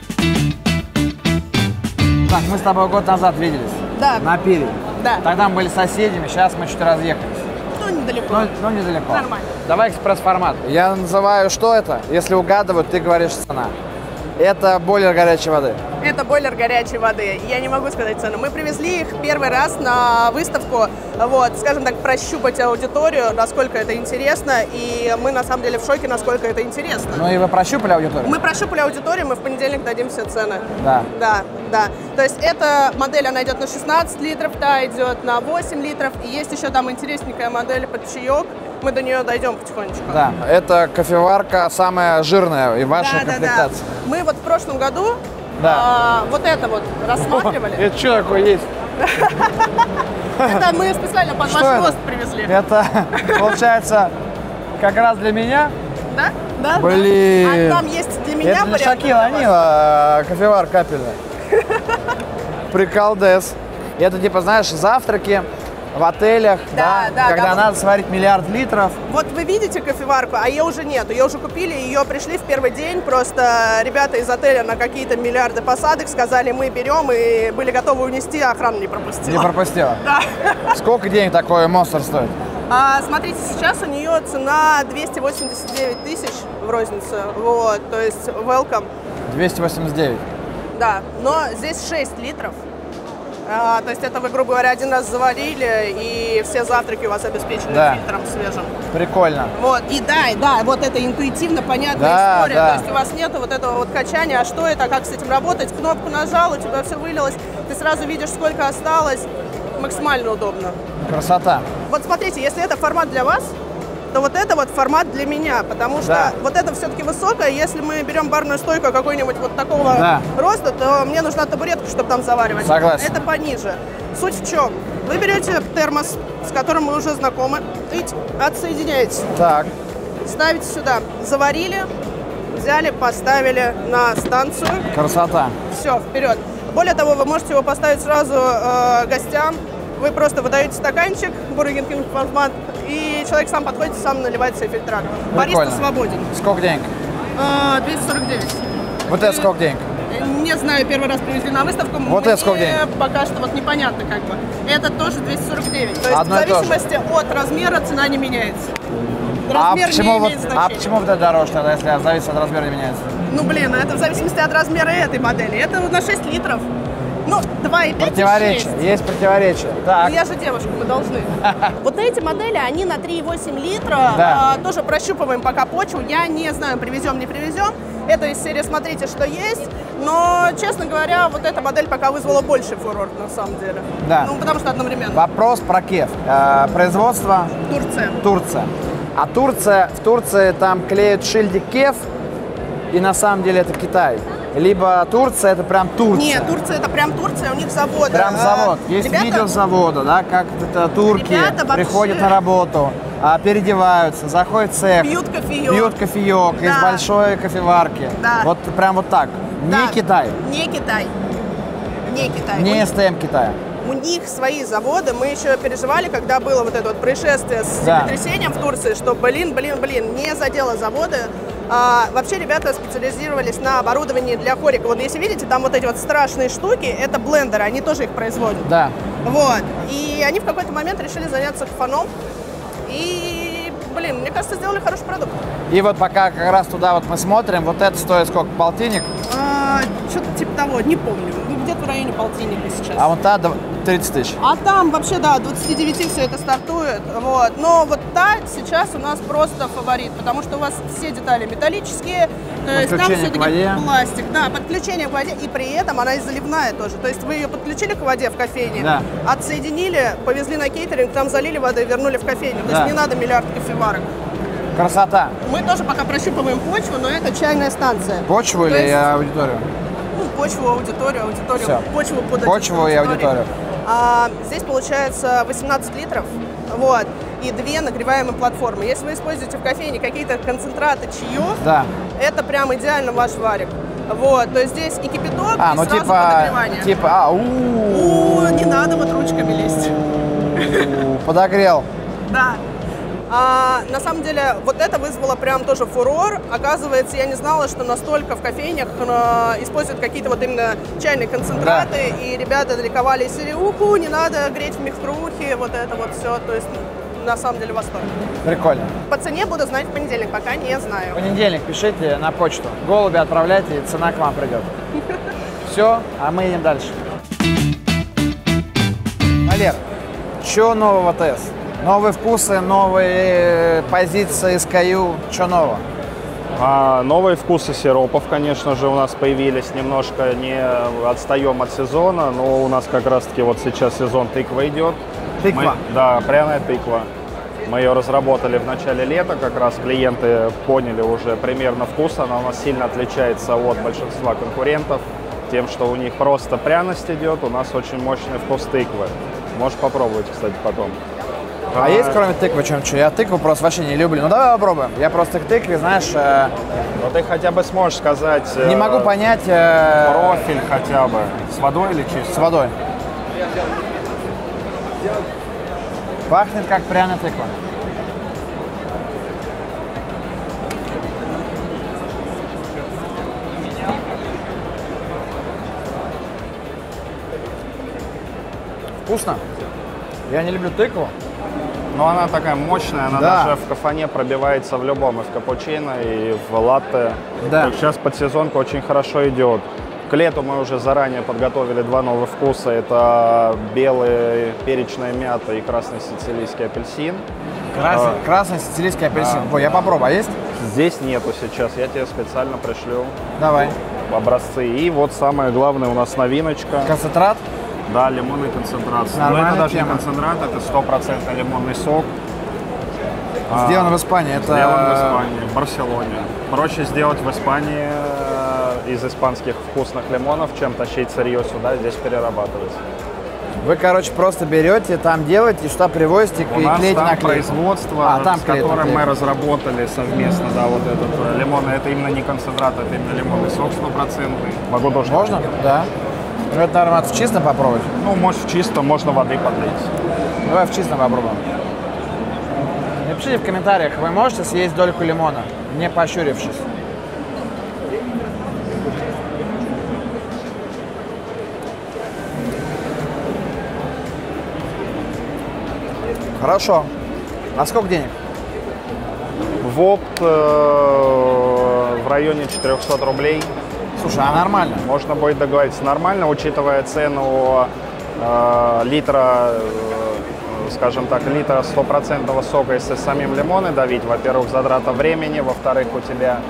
Так, мы с тобой год назад виделись. Да. На пире. Да. Тогда мы были соседями, сейчас мы чуть разъехались. Ну, недалеко. Ну, недалеко. Нормально. Давай экспресс-формат. Я называю, что это. Если угадывают, ты говоришь цена. Это бойлер горячей воды. Это бойлер горячей воды. Я не могу сказать цену. Мы привезли их первый раз на выставку, вот, скажем так, прощупать аудиторию, насколько это интересно. И мы, на самом деле, в шоке, насколько это интересно. Ну и вы прощупали аудиторию? Мы прощупали аудиторию, мы в понедельник дадим все цены. Да. Да. То есть эта модель, она идет на 16 литров, та идет на 8 литров. И есть еще там интересненькая модель под чаек. Мы до нее дойдем потихонечку. Да, это кофеварка самая жирная в вашей комплектации. Да. Мы вот в прошлом году Да. вот это вот рассматривали. Это что такое есть? Это мы специально под Что ваш это? рост привезли. Это, получается, как раз для меня. Да? Да. Блин. А там есть для меня Это для вариант, Шакила для вас. Анила кофевар капельный. Приколдес. Это типа, знаешь, завтраки в отелях, Да, когда да. надо сварить миллиард литров. Вот вы видите кофеварку, а ее уже нету. Ее уже купили, ее пришли в первый день. Просто ребята из отеля на какие-то миллиарды посадок сказали, мы берем, и были готовы унести, а охрана не пропустила. Не пропустила. Да. Сколько денег такой монстр стоит? Смотрите, сейчас у нее цена 289 тысяч в рознице. Вот, то есть welcome. 289. Да, но здесь 6 литров. То есть это вы, грубо говоря, один раз заварили, и все завтраки у вас обеспечены фильтром свежим. Прикольно. Вот, и да, вот это интуитивно понятная история. То есть у вас нету вот этого вот качания, а что это, как с этим работать, кнопку нажал, у тебя все вылилось, ты сразу видишь, сколько осталось, максимально удобно. Красота. Вот смотрите, если это формат для вас, то вот это вот формат для меня, потому что вот это все-таки высокое. Если мы берем барную стойку какой-нибудь вот такого роста, то мне нужна табуретка, чтобы там заваривать. Согласен. Это пониже. Суть в чем? Вы берете термос, с которым мы уже знакомы, и отсоединяете. Так. Ставите сюда. Заварили, взяли, поставили на станцию. Красота. Все, вперед. Более того, вы можете его поставить сразу гостям. Вы просто выдаете стаканчик, Burger King формат, и человек сам подходит, сам наливает себе фильтра. Бариста свободен. Сколько денег? 249. Вот это сколько денег? Не знаю, первый раз привезли на выставку. Вот это сколько денег? Пока что вот непонятно как бы. Это тоже 249. То есть Одно в зависимости от размера цена не меняется. Размер не имеет значения. А почему вот это дороже тогда, если зависит от размера, не меняется? Ну блин, это в зависимости от размера этой модели. Это на 6 литров. Ну, 2,5 Противоречие, есть противоречие. Так. Ну, я же девушка, мы должны. Вот эти модели, они на 3,8 литра. Тоже прощупываем пока почву. Я не знаю, привезем, не привезем. это из серии «Смотрите, что есть». Но, честно говоря, вот эта модель пока вызвала больше фурор, на самом деле. Да. Ну, потому что одновременно. Вопрос про кеф. Производство Турция. Турция. А в Турции там клеят шильдик кеф, и на самом деле это Китай. Либо Турция, это прям Турция. Нет, Турция это прям Турция, у них завод. Прям завод. Есть видео завода, да, как это турки приходят на работу, переодеваются, заходят в цех, пьют кофеек из большой кофеварки. Да. Вот прям вот так. Да. Не Китай. Не Китай. Не Китай. Не СТМ Китая. У них свои заводы. Мы еще переживали, когда было вот это вот происшествие с землетрясением в Турции, что, блин, не задело заводы. Вообще ребята специализировались на оборудовании для хорика. Вот если видите, там вот эти вот страшные штуки, это блендеры, они тоже их производят. Да. Вот. И они в какой-то момент решили заняться фаном. И, блин, мне кажется, сделали хороший продукт. И вот пока как раз туда вот мы смотрим, вот это стоит сколько? Полтинник? Что-то типа того, не помню. Ну, где-то в районе полтинника сейчас. А вот та 30 тысяч. А там вообще, да, 29 все это стартует. Вот. Но вот та сейчас у нас просто фаворит, потому что у вас все детали металлические, то есть там все-таки пластик. Да, подключение к воде, и при этом она и заливная тоже. То есть вы ее подключили к воде в кофейне, да. Отсоединили, повезли на кейтеринг, там залили водой и вернули в кофейню. То есть не надо миллиард кофеварок. Красота. Мы тоже пока прощупываем почву, но это чайная станция. Почву или аудиторию? Ну, почву, аудиторию, Все. почву под почву и аудиторию. Здесь получается 18 литров, вот, и 2 нагреваемые платформы. Если вы используете в кофейне какие-то концентраты чаев, да. Это прям идеально ваш варик. Вот, то есть здесь и кипяток, и ну сразу подогревание. Не надо вот ручками лезть. Подогрел. Да. На самом деле, вот это вызвало прям тоже фурор. Оказывается, я не знала, что настолько в кофейнях используют какие-то вот именно чайные концентраты, да. И ребята ликовали из серии не надо греть в микструхе, вот это вот все. То есть, на самом деле, восторг. Прикольно. По цене буду знать в понедельник, пока не знаю. В понедельник пишите на почту. Голуби отправляйте, и цена к вам придет. Все, а мы едем дальше. Валер, что нового ТС? Новые вкусы, новые позиции SKU, что нового? Новые вкусы сиропов, конечно же, у нас появились. Немножко не отстаем от сезона, но у нас как раз-таки вот сейчас сезон тыквы идет. Тыква? Да, пряная тыква. Мы ее разработали в начале лета, как раз клиенты поняли уже примерно вкус. Она у нас сильно отличается от большинства конкурентов тем, что у них просто пряность идет, у нас очень мощный вкус тыквы. Можешь попробовать, кстати, потом. А есть кроме тыквы что-нибудь? Я тыкву просто вообще не люблю. Ну давай попробуем. Я просто к тыкве, знаешь... Ну ты хотя бы сможешь сказать... Не могу понять... Профиль хотя бы. С водой или чисто? С водой. Пахнет как пряная тыква. Вкусно. Я не люблю тыкву. Но она такая мощная, она да. даже в кафане пробивается в любом, и в капучино, и в латте. Да. Так сейчас подсезонка очень хорошо идет. К лету мы уже заранее подготовили 2 новых вкуса. Это белый перечная мята и красный сицилийский апельсин. Красный сицилийский апельсин. Ой, я попробую. А есть? Здесь нету сейчас. Я тебе специально пришлю. Давай. Образцы. И вот самое главное у нас новиночка. Концентрат? Да, лимонный концентрат. Но это даже не концентрат, это 100% лимонный сок. Сделан в Испании. Это... Сделан в Испании, в Барселоне. Проще сделать в Испании из испанских вкусных лимонов, чем тащить сырье сюда, здесь перерабатывать. Вы, короче, просто берете, там делаете, сюда привозите и клеите на производство, с которым мы разработали совместно, да, вот этот лимонный. Это именно не концентрат, это именно лимонный сок 100%. Могу тоже. Можно? Да. Ну, это, наверное, в чистом попробовать? Ну, может в чистом, можно воды подлить. Давай в чистом попробуем. Напишите в комментариях, вы можете съесть дольку лимона, не пощурившись. Хорошо. А сколько денег? В опт в районе 400 рублей. Слушай, а нормально? Можно будет договориться нормально, учитывая цену литра, скажем так, литра 100% сока, если самим лимоны давить. Во-первых, затрата времени, во-вторых, у тебя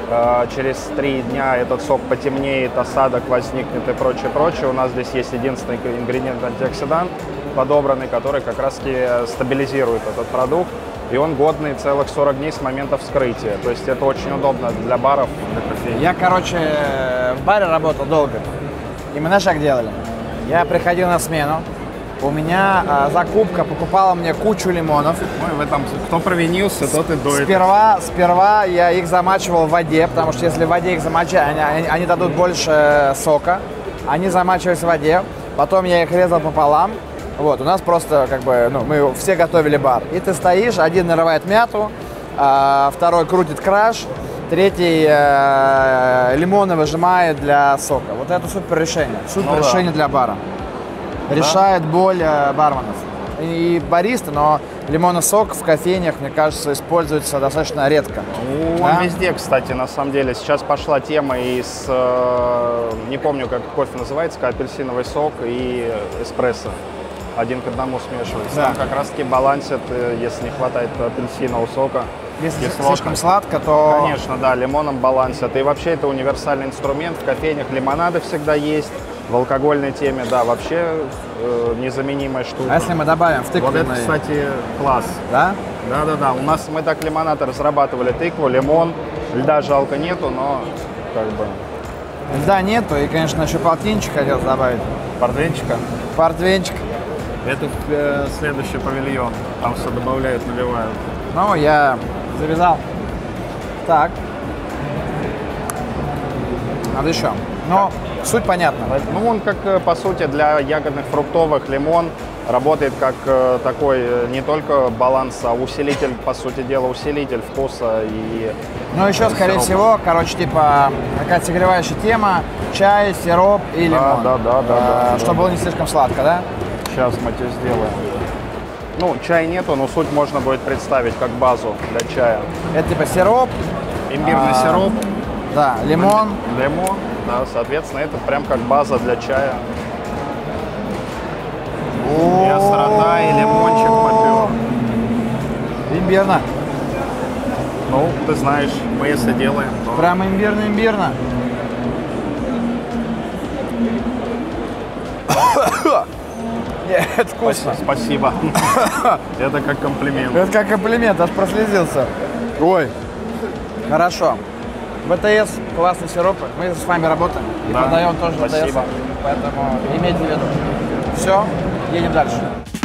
через 3 дня этот сок потемнеет, осадок возникнет и прочее, прочее. У нас здесь есть единственный ингредиент антиоксидант подобранный, который как раз-таки стабилизирует этот продукт. И он годный целых 40 дней с момента вскрытия. То есть это очень удобно для баров, для кофеин. Я, короче, в баре работал долго. И мы, знаешь, как делали? Я приходил на смену, у меня закупка покупала мне кучу лимонов. Ну, и в этом, кто провинился, тот и дует. Сперва я их замачивал в воде, потому что если в воде их замочать, они дадут больше сока. Они замачивались в воде, потом я их резал пополам. Вот, у нас просто, как бы, ну, мы все готовили бар. И ты стоишь, один нарывает мяту, второй крутит краш, третий лимоны выжимает для сока. Вот это супер решение. Супер решение для бара. Решает боль барменов. И бариста, но лимонный сок в кофейнях, мне кажется, используется достаточно редко. Он везде, кстати, на самом деле. Сейчас пошла тема из, не помню, как кофе называется, апельсиновый сок и эспрессо. Один к одному смешивается. Да. Там как раз-таки балансит, если не хватает апельсинового сока. Если слишком сладко, то... Конечно, да, лимоном балансят. И вообще это универсальный инструмент. В кофейнях лимонады всегда есть. В алкогольной теме, да, вообще незаменимая штука. А если мы добавим в тыкву? Вот это, кстати, класс. Да? Да. У нас мы так лимонад разрабатывали: тыкву, лимон. Льда жалко нету, но как бы... Льда нету, и, конечно, еще полтинчик хотел добавить. Портвейнчика? Портвейнчик. Это следующий павильон. Там все добавляют, наливают. Ну, я завязал. Так. Надо еще. Но суть понятна. Ну, он как, по сути, для ягодных, фруктовых лимон работает как такой не только баланс, а усилитель, по сути дела, усилитель вкуса и... Ну, еще, скорее всего, короче, типа, такая согревающая тема, чай, сироп и лимон. Да. Чтобы было не слишком сладко, да? Сейчас мы тебе сделаем. Ну, чая нету, но суть можно будет представить как базу для чая. Это типа сироп. Имбирный сироп. Да, лимон. Лимон, да, соответственно, это прям как база для чая. И острота, и лимончик попер. Имбирно. Ну, ты знаешь, мы если делаем, то... Прям имбирно. Это вкусно. Спасибо. Это как комплимент. Это как комплимент, аж прослезился. Ой, хорошо. ВТС, классные сиропы. Мы с вами работаем и продаем тоже ВТС. Поэтому имейте в виду. Все, едем дальше.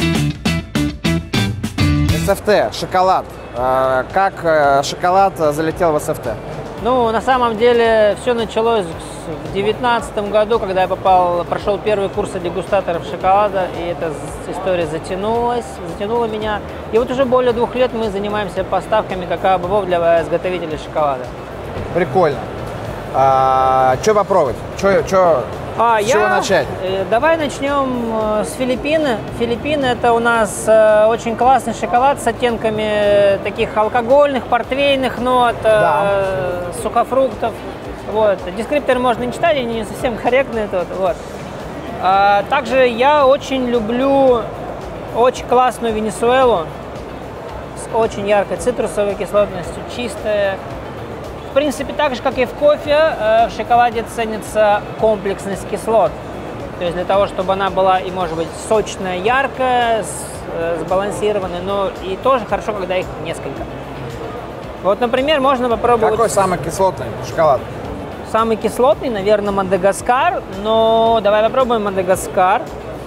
СФТ, шоколад. Как шоколад залетел в СФТ? Ну, на самом деле, все началось в 2019 году, когда я прошел первые курсы дегустаторов шоколада, и эта история затянула меня. И вот уже более 2 лет мы занимаемся поставками какао-бобов для изготовителей шоколада. Прикольно. Что попробовать? С чего начать? Давай начнем с Филиппин. Филиппин — это у нас очень классный шоколад с оттенками таких алкогольных, портвейных нот, сухофруктов. Вот. Дескриптор можно не читать, они не совсем корректные тут. Вот. Также я очень люблю очень классную Венесуэлу с очень яркой цитрусовой кислотностью, чистая. В принципе, так же, как и в кофе, в шоколаде ценится комплексность кислот. То есть для того, чтобы она была и, может быть, сочная, яркая, сбалансированная, но и тоже хорошо, когда их несколько. Вот, например, можно попробовать... Какой самый кислотный шоколад? Самый кислотный, наверное, Мадагаскар, но давай попробуем Мадагаскар.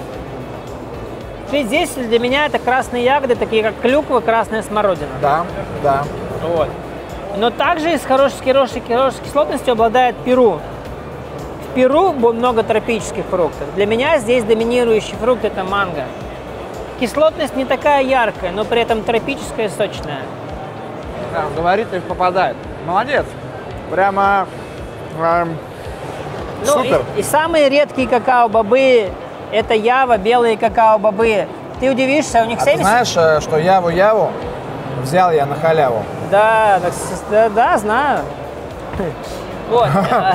Ведь здесь для меня это красные ягоды, такие как клюква, красная смородина. Да. Вот. Но также с хорошей кислотностью обладает Перу. В Перу много тропических фруктов. Для меня здесь доминирующий фрукт – это манго. Кислотность не такая яркая, но при этом тропическая и сочная. Да, говорит и попадает. Молодец. Прямо супер. И самые редкие какао-бобы – это Ява, белые какао-бобы. Ты удивишься, у них 70... Ты знаешь, что Яву взял я на халяву? Да, знаю. Вот.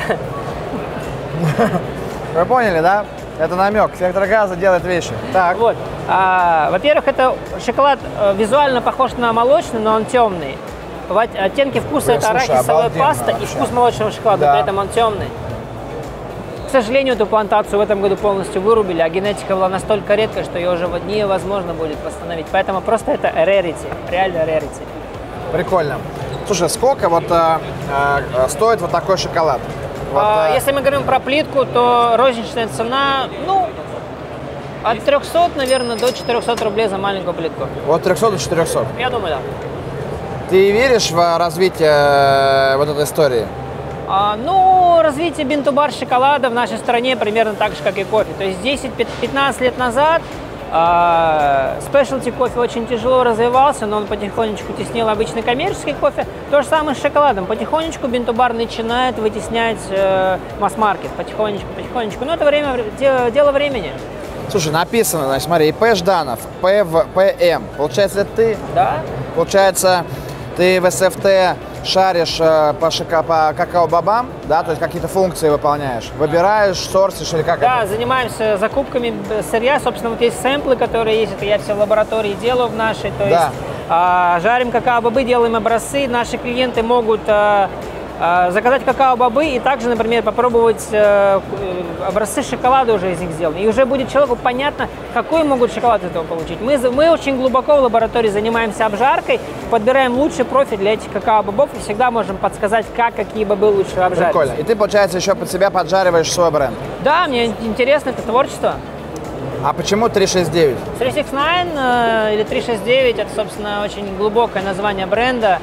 Вы поняли, да? Это намек. Сектор газа делает вещи. Так. Вот. Во-первых, это шоколад визуально похож на молочный, но он темный. Оттенки вкуса Блин, это слушай, арахисовая обалденно паста и вообще. вкус молочного шоколада, Да. при этом он темный. К сожалению, эту плантацию в этом году полностью вырубили, а генетика была настолько редкая, что ее уже невозможно будет восстановить. Поэтому просто это rarity, реально rarity. Прикольно. Слушай, сколько вот стоит вот такой шоколад? Вот, Если мы говорим про плитку, то розничная цена, ну, от 300, наверное, до 400 рублей за маленькую плитку. От 300 до 400. Я думаю, да. Ты веришь в развитие вот этой истории? Ну, развитие бин-ту-бар шоколада в нашей стране примерно так же, как и кофе. То есть 10-15 лет назад спешлти кофе очень тяжело развивался, но он потихонечку теснил обычный коммерческий кофе. То же самое с шоколадом. Потихонечку бин-ту-бар начинает вытеснять масс-маркет. Потихонечку. Но это дело времени. Слушай, написано, значит, смотри, ИП Жданов, ПМ. Получается, это ты? Да. Получается, ты в СФТ шаришь по какао-бобам, да, то есть какие-то функции выполняешь, выбираешь, сорсишь или как Да, это? занимаемся закупками сырья. Собственно, вот есть сэмплы, которые есть. Это я все в лаборатории делаю в нашей. То есть жарим какао-бобы, делаем образцы. Наши клиенты могут заказать какао-бобы и также, например, попробовать образцы шоколада уже из них сделаны. И уже будет человеку понятно, какой могут шоколад из этого получить. Мы очень глубоко в лаборатории занимаемся обжаркой, подбираем лучший профиль для этих какао-бобов и всегда можем подсказать, какие бобы лучше обжарить. Прикольно. И ты, получается, еще под себя поджариваешь свой бренд. Да, мне интересно это творчество. А почему 369? 369 или 369 это, собственно, очень глубокое название бренда.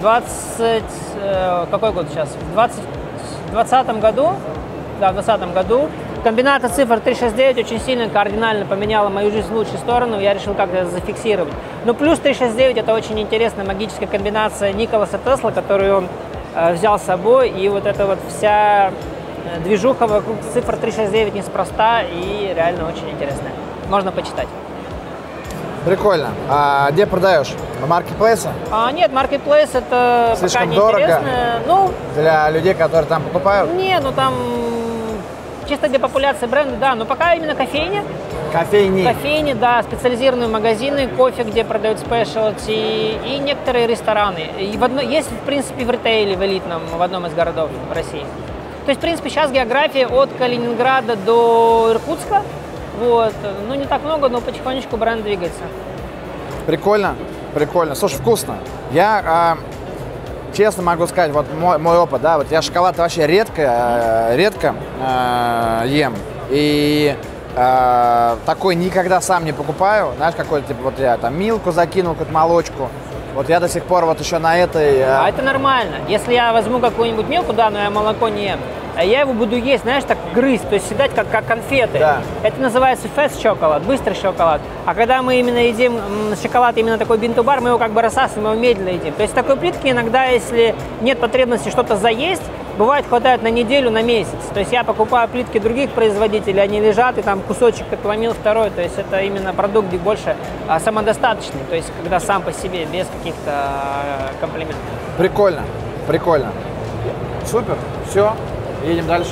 Какой год сейчас? В 2020 году, да, в 2020 году комбинация цифр 369 очень сильно кардинально поменяла мою жизнь в лучшую сторону. Я решил как-то зафиксировать. Но плюс 369 это очень интересная магическая комбинация Николаса Тесла, которую он взял с собой. И вот эта вот вся движуха вокруг цифр 369 неспроста и реально очень интересная. Можно почитать. Прикольно. А где продаешь? На маркетплейсе? Нет, маркетплейс это слишком пока дорого неинтересно. Ну, для людей, которые там покупают? Не, ну там чисто для популяции бренда, да. Но пока именно кофейня. Кофейни? Кофейни, да. Специализированные магазины кофе, где продают спешлти. И некоторые рестораны. И есть, в принципе, в ритейле, в элитном, в одном из городов России. То есть, в принципе, сейчас география от Калининграда до Иркутска. Вот. Ну, не так много, но потихонечку бренд двигается. Прикольно, прикольно. Слушай, вкусно. Я честно могу сказать, вот мой опыт, да, вот я шоколад вообще редко ем. И такой никогда сам не покупаю. Знаешь, какой-то, типа, вот я там Милку закинул, какую-то молочку. Вот я до сих пор вот еще на этой... А это нормально. Если я возьму какую-нибудь Милку, да, но я молоко не ем, я его буду есть, знаешь, так грызть, то есть съедать как конфеты. Да. Это называется fast шоколад, быстрый шоколад. А когда мы именно едим шоколад, именно такой бин-ту-бар, мы его как бы рассасываем, мы его медленно едим. То есть в такой плитке иногда, если нет потребности что-то заесть, бывает хватает на неделю, на месяц. То есть я покупаю плитки других производителей, они лежат, и там кусочек отломил второй. То есть это именно продукт больше самодостаточный, то есть когда сам по себе, без каких-то комплиментов. Прикольно, прикольно. Супер, все, едем дальше.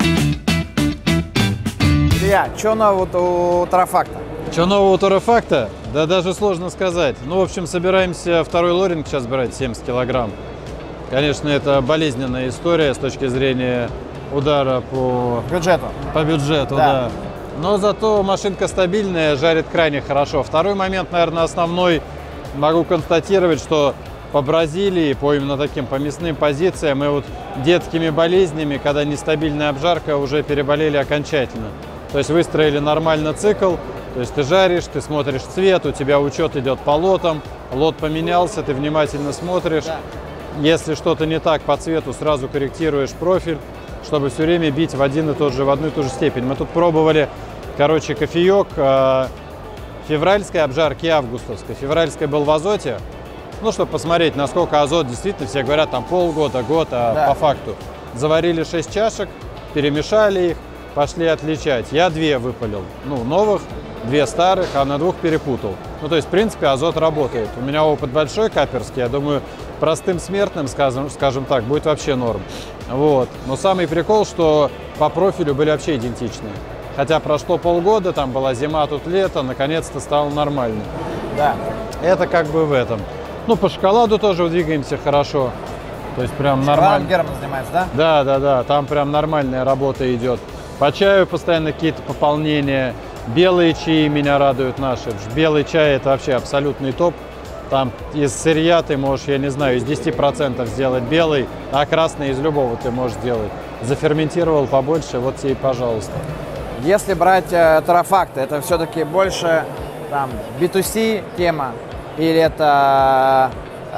Илья, что нового у Тарафакта? Что нового у Тарафакта? Да даже сложно сказать. Ну, в общем, собираемся второй лоринг сейчас брать, 70 килограмм. Конечно, это болезненная история с точки зрения удара по бюджету, да. Но зато машинка стабильная, жарит крайне хорошо. Второй момент, наверное, основной, могу констатировать, что по Бразилии, по именно таким, по мясным позициям, мы вот детскими болезнями, когда нестабильная обжарка, уже переболели окончательно. То есть выстроили нормально цикл, то есть ты жаришь, ты смотришь цвет, у тебя учет идет по лотам, лот поменялся, ты внимательно смотришь. Если что-то не так по цвету, сразу корректируешь профиль, чтобы все время бить в одну и ту же степень. Мы тут пробовали, короче, кофеек февральской обжарки и августовской. Февральская был в азоте, ну, чтобы посмотреть, насколько азот действительно, все говорят, там полгода, год, а по факту. Заварили 6 чашек, перемешали их, пошли отличать. Я 2 выпалил, ну, новых, 2 старых, а на 2 перепутал. Ну, то есть, в принципе, азот работает. У меня опыт большой каперский, я думаю, простым смертным, скажем так, будет вообще норм. Вот. Но самый прикол, что по профилю были вообще идентичные. Хотя прошло полгода, там была зима, тут лето, наконец-то стало нормально. Да. Это как бы в этом. Ну, по шоколаду тоже двигаемся хорошо. То есть прям нормально. Герман занимается, да? Да, там прям нормальная работа идет. По чаю постоянно какие-то пополнения. Белые чаи меня радуют наши. Белый чай это вообще абсолютный топ. Там из сырья ты можешь, я не знаю, из 10% сделать белый, а красный из любого ты можешь сделать. Заферментировал побольше, вот тебе и пожалуйста. Если брать Terrafacta, это все-таки больше там B2C тема или это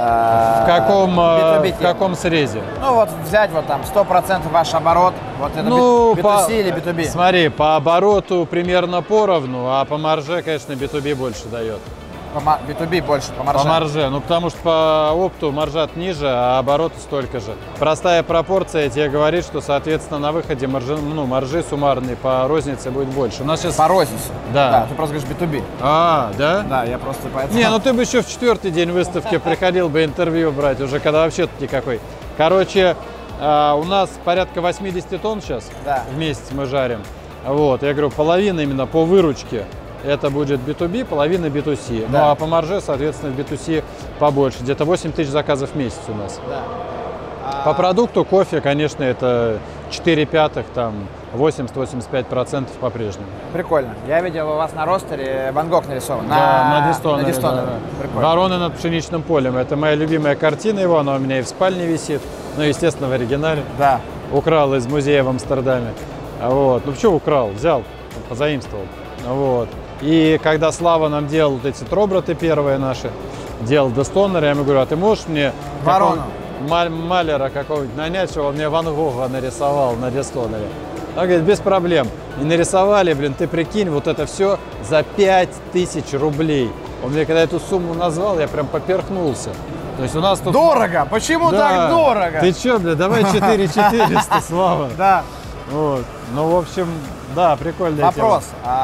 B2B в каком срезе? Ну вот взять вот там 100% ваш оборот, вот это B2C или B2B? Смотри, по обороту примерно поровну, а по марже, конечно, B2B больше дает. B2B больше по марже? По марже, ну потому что по опту маржа ниже, а обороты столько же. Простая пропорция тебе говорит, что, соответственно, на выходе маржи суммарные по рознице будет больше. У нас сейчас... По рознице? Да. Ты просто говоришь B2B. А, да? Да, я просто поэтому... Не, ну ты бы еще в 4-й день выставки приходил бы интервью брать, уже когда вообще тут никакой. Короче, у нас порядка 80 тонн сейчас в месяц мы жарим. Вот, я говорю, половина именно по выручке. Это будет B2B, половина B2C. Да. Ну а по марже, соответственно, в B2C побольше. Где-то 8 тысяч заказов в месяц у нас. Да. По продукту кофе, конечно, это 4/5, там 80-85% по-прежнему. Прикольно. Я видел у вас на ростере Ван Гог нарисован. Да, на Дистонере. Да. «Вороны над пшеничным полем». Это моя любимая картина его, она у меня и в спальне висит. Ну, естественно, в оригинале. Да. Украл из музея в Амстердаме. Вот. Ну, что украл? Взял, позаимствовал. Вот. И когда Слава нам делал вот эти троброты первые наши, делал Дистонер, я ему говорю, а ты можешь мне маляра какого-нибудь нанять, чтобы он мне Ван Гога нарисовал на Дистонере? Он говорит, без проблем. И нарисовали, блин, ты прикинь, вот это все за 5000 рублей. Он мне когда эту сумму назвал, я прям поперхнулся. То есть у нас тут... Дорого! Почему так дорого? Ты че, бля, давай 4400, Слава. Да. Вот. Ну, в общем, да, прикольная Вопрос.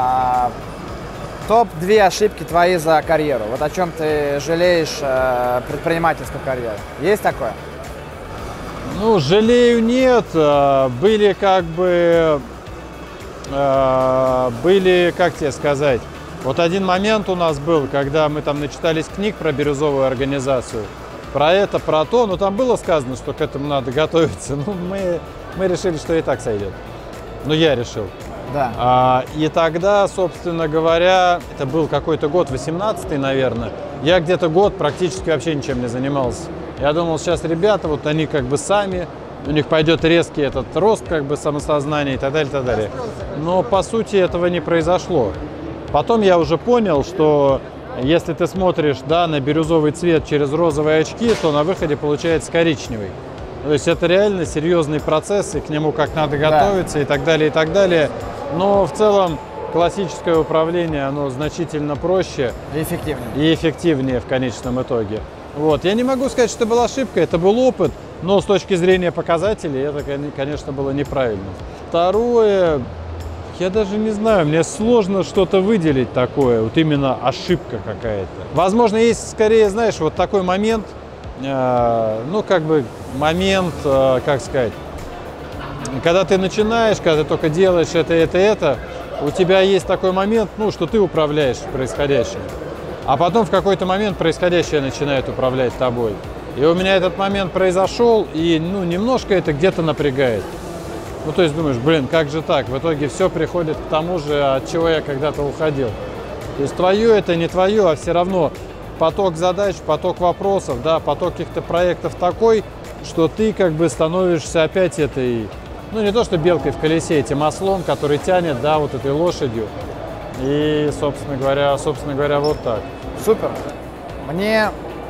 Топ-2 ошибки твои за карьеру. Вот о чем ты жалеешь предпринимательской карьере? Есть такое? Ну, жалею, нет. Были как тебе сказать, вот один момент у нас был, когда мы там начитались книг про бирюзовую организацию, про это, про то, но там было сказано, что к этому надо готовиться. Ну, мы решили, что и так сойдет. Ну, я решил. Да. И тогда, собственно говоря, это был какой-то год, 18-й, наверное, я где-то год практически вообще ничем не занимался. Я думал, сейчас ребята, вот они как бы сами, у них пойдет резкий этот рост как бы самосознания и так далее, и так далее. Но по сути этого не произошло. Потом я уже понял, что если ты смотришь, да, на бирюзовый цвет через розовые очки, то на выходе получается коричневый. То есть это реально серьезный процесс, и к нему как надо готовиться, и так далее, и так далее. Но в целом классическое управление, оно значительно проще. И эффективнее в конечном итоге. Вот. Я не могу сказать, что это была ошибка, это был опыт, но с точки зрения показателей это, конечно, было неправильно. Второе, я даже не знаю, мне сложно что-то выделить такое, вот именно ошибка какая-то. Возможно, есть скорее, знаешь, вот такой момент, ну, как бы момент, как сказать, когда ты начинаешь, когда ты только делаешь это, у тебя есть такой момент, ну, что ты управляешь происходящим. А потом в какой-то момент происходящее начинает управлять тобой. И у меня этот момент произошел, и, ну, немножко это где-то напрягает. Ну, то есть думаешь, блин, как же так? В итоге все приходит к тому же, от чего я когда-то уходил. То есть твое это не твое, а все равно поток задач, поток вопросов, да, поток каких-то проектов такой, что ты как бы становишься опять этой, ну, не то что белкой в колесе, этим ослом, который тянет, да, вот этой лошадью. И, собственно говоря, вот так. Супер. Мне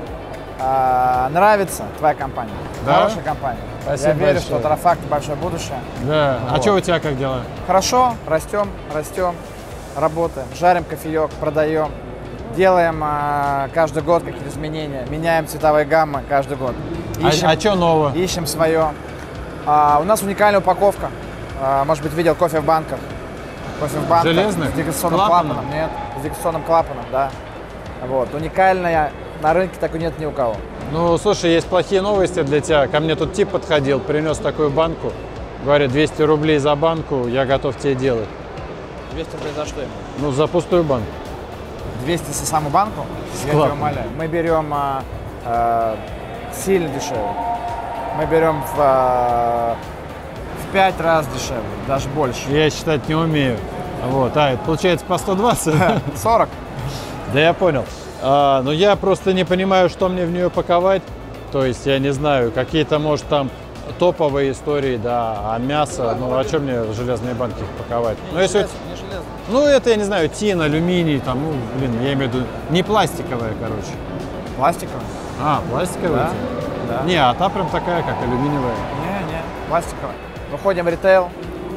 нравится твоя компания. Да? Хорошая компания. Спасибо. Я верю, большое. что Terrafacta большое будущее. Да. Вот. А что у тебя как дела? Хорошо. Растем, работаем, жарим кофеек, продаем. Делаем каждый год какие-то изменения. Меняем цветовые гаммы каждый год. Ищем, а что нового? Ищем свое. У нас уникальная упаковка. Может быть, видел кофе в банках. Кофе в банках. Железных? С дегустационным клапаном. Нет, с дегустационным клапаном, да. Вот, уникальная. На рынке такой нет ни у кого. Ну, слушай, есть плохие новости для тебя. Ко мне тут тип подходил, принес такую банку. Говорит, 200 рублей за банку, я готов тебе делать. 200 рублей за что ему? Ну, за пустую банку. 200 за саму банку? С Я тебя клапаном. умоляю. Мы берем сильно дешевле. Мы берем в 5 раз дешевле, даже больше. Я считать не умею. Вот. Это получается по 120? 40. Да, я понял. Но я просто не понимаю, что мне в нее паковать. То есть я не знаю, какие-то, может, там топовые истории, да, а мясо, ну, а что мне в железные банки паковать? Ну, если не железно. Ну, это, я не знаю, тин, алюминий, там, ну, блин, я имею в виду, не пластиковая, короче. Пластиковая? Пластиковая? Да. Да. Не, а та прям такая, как алюминиевая. Не, пластиковая. Выходим в ритейл,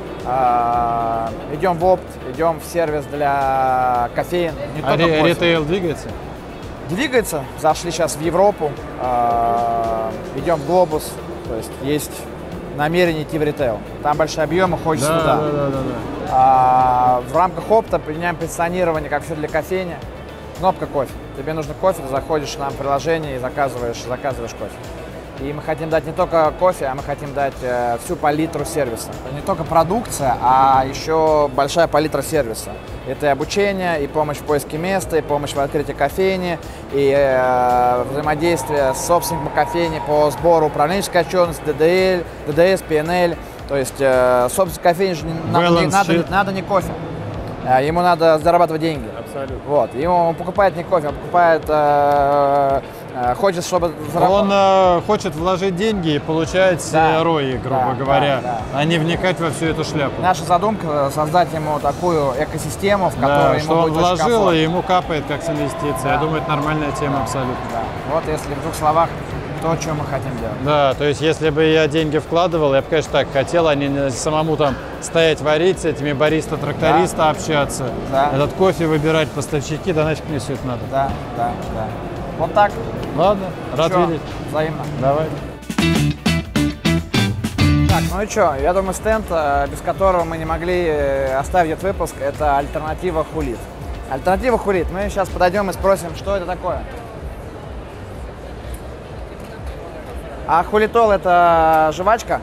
идем в опт, идем в сервис для кофеин. Ритейл двигается? Двигается. Зашли сейчас в Европу, идем в Глобус, то есть намерение идти в ритейл. Там большие объемы, хочется туда. Да. В рамках опта применяем позиционирование, как все для кофейни. Кнопка кофе. Тебе нужно кофе, ты заходишь на приложение и заказываешь кофе. И мы хотим дать не только кофе, а мы хотим дать всю палитру сервиса. Не только продукция, а еще большая палитра сервиса. Это и обучение, и помощь в поиске места, и помощь в открытии кофейни, и взаимодействие с собственником кофейни по сбору управленческой отчетности, ДДЛ, ДДС, ПНЛ. То есть собственник кофейни же надо не кофе. Ему надо зарабатывать деньги. Абсолютно. Вот. Ему он покупает не кофе, он покупает, хочет, чтобы заработать. Он хочет вложить деньги и получать ROI, грубо говоря, а не вникать во всю эту шляпу. Наша задумка создать ему такую экосистему, в которой ему будет он вложил, и ему капает как с инвестицией. Я думаю, это нормальная тема абсолютно. Да. Вот если в двух словах то, что мы хотим делать. Да, то есть если бы я деньги вкладывал, я бы, конечно, так хотел, а не самому там стоять варить, с этими бариста-тракториста общаться, этот кофе выбирать, поставщики, да нафиг мне все это надо. Да. Вот так. Ладно, рад видеть. Взаимно. Давай. Так, ну и что, я думаю, стенд, без которого мы не могли оставить этот выпуск, это альтернатива Хулит. Альтернатива Хулит. Мы сейчас подойдем и спросим, что это такое. А хулитол это жвачка?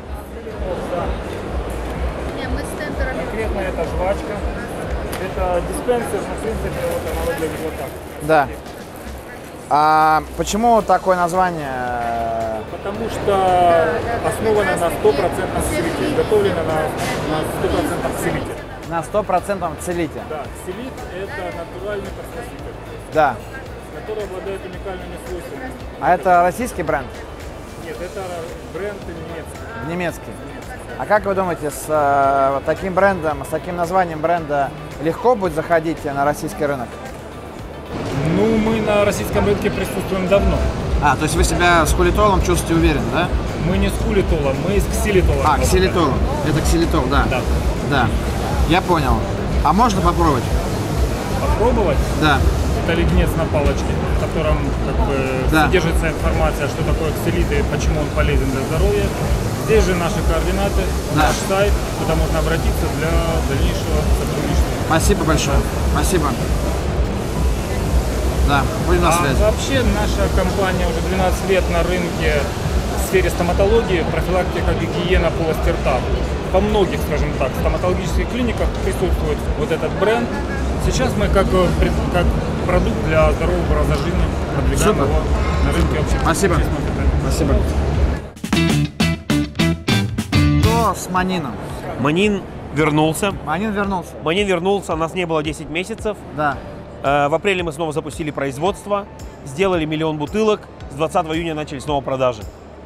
Нет, мы с тендерами. Конкретно это жвачка. Это диспенсер, но в принципе вот она выглядит вот так. Да. А почему такое название? Потому что основано на 100% ксилите, изготовлено на 100% ксилите. На 100% ксилите? Да, ксилит это натуральный подсластитель. Да. Который обладает уникальными свойствами. А это российский бренд? Нет, это бренд немецкий. Немецкий. А как вы думаете, с таким брендом, с таким названием бренда легко будет заходить на российский рынок? Ну, мы на российском рынке присутствуем давно. То есть вы себя с хулитолом чувствуете уверенно, да? Мы не с хулитолом, мы с ксилитолом. Ксилитол. Это ксилитол, да. Да. Я понял. А можно попробовать? Попробовать? Да. Это леденец на палочке, в котором содержится информация, что такое ксилит и почему он полезен для здоровья. Здесь же наши координаты, наш сайт, куда можно обратиться для дальнейшего сотрудничества. Спасибо большое. Спасибо. Да, будем на связи. Вообще наша компания уже 12 лет на рынке в сфере стоматологии, профилактика, гигиена полости рта. Во многих, скажем так, стоматологических клиниках присутствует вот этот бренд. Сейчас мы как продукт для здорового образа жизни продвигаем его на рынке вообще. Спасибо. Спасибо. Что с Манином? Манин вернулся. Манин вернулся. У нас не было 10 месяцев. Да. В апреле мы снова запустили производство, сделали 1 миллион бутылок. С 20 июня начали снова продажи.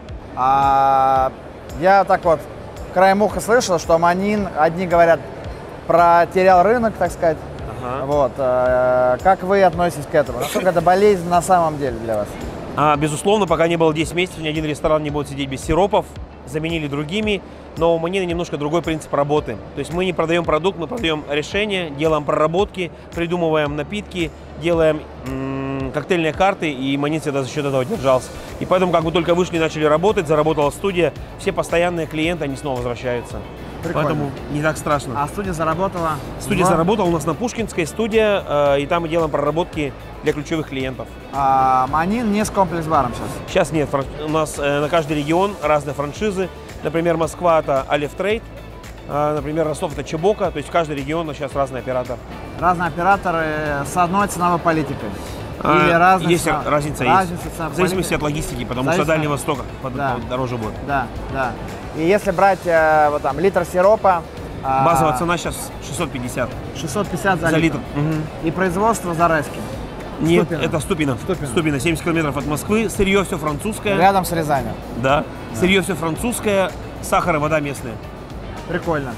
Я так вот краем уха слышал, что Манин, одни говорят, протерял рынок, так сказать. Вот. Как вы относитесь к этому? Насколько это болезнь на самом деле для вас? Безусловно, пока не было 10 месяцев, ни один ресторан не будет сидеть без сиропов. Заменили другими, но у Манина немножко другой принцип работы. То есть мы не продаем продукт, мы продаем решения, делаем проработки, придумываем напитки, делаем коктейльные карты, и Манин всегда за счет этого держался. И поэтому, как мы только вышли и начали работать, заработала студия, все постоянные клиенты, они снова возвращаются. Прикольно. Поэтому не так страшно. А студия заработала? Студия заработала у нас на Пушкинской, студия, и там мы делаем проработки для ключевых клиентов. Манин не с комплекс-баром сейчас? Сейчас нет. У нас на каждый регион разные франшизы. Например, Москва – это Алеф Трейд. Например, Ростов – это Чебока. То есть в каждый регион сейчас разный оператор. Разные операторы с одной ценовой политикой? Или разница? Есть разница, в в зависимости от логистики, потому что Дальний Восток дороже будет. Да, да. И если брать вот там литр сиропа... Базовая цена сейчас 650. 650 за литр. Угу. И производство Зарайским? Нет, это Ступино. 70 километров от Москвы, сырье все французское. Рядом с Рязанью? Да. Сырье все французское, сахар и вода местная. Прикольно.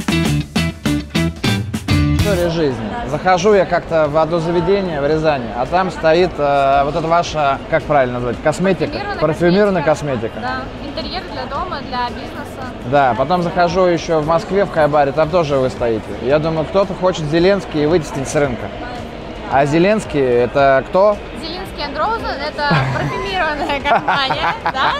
История жизни. Захожу я как-то в одно заведение в Рязани, а там стоит вот это ваша, как правильно назвать, косметика? Парфюмированная косметика. Да, интерьер для дома, для бизнеса. Да, потом захожу еще в Москве, в Хайбаре, там тоже вы стоите. Я думаю, кто-то хочет Зеленский вытеснить с рынка. А Зеленский это кто? Зеленский and Rosen — это парфюмированная компания,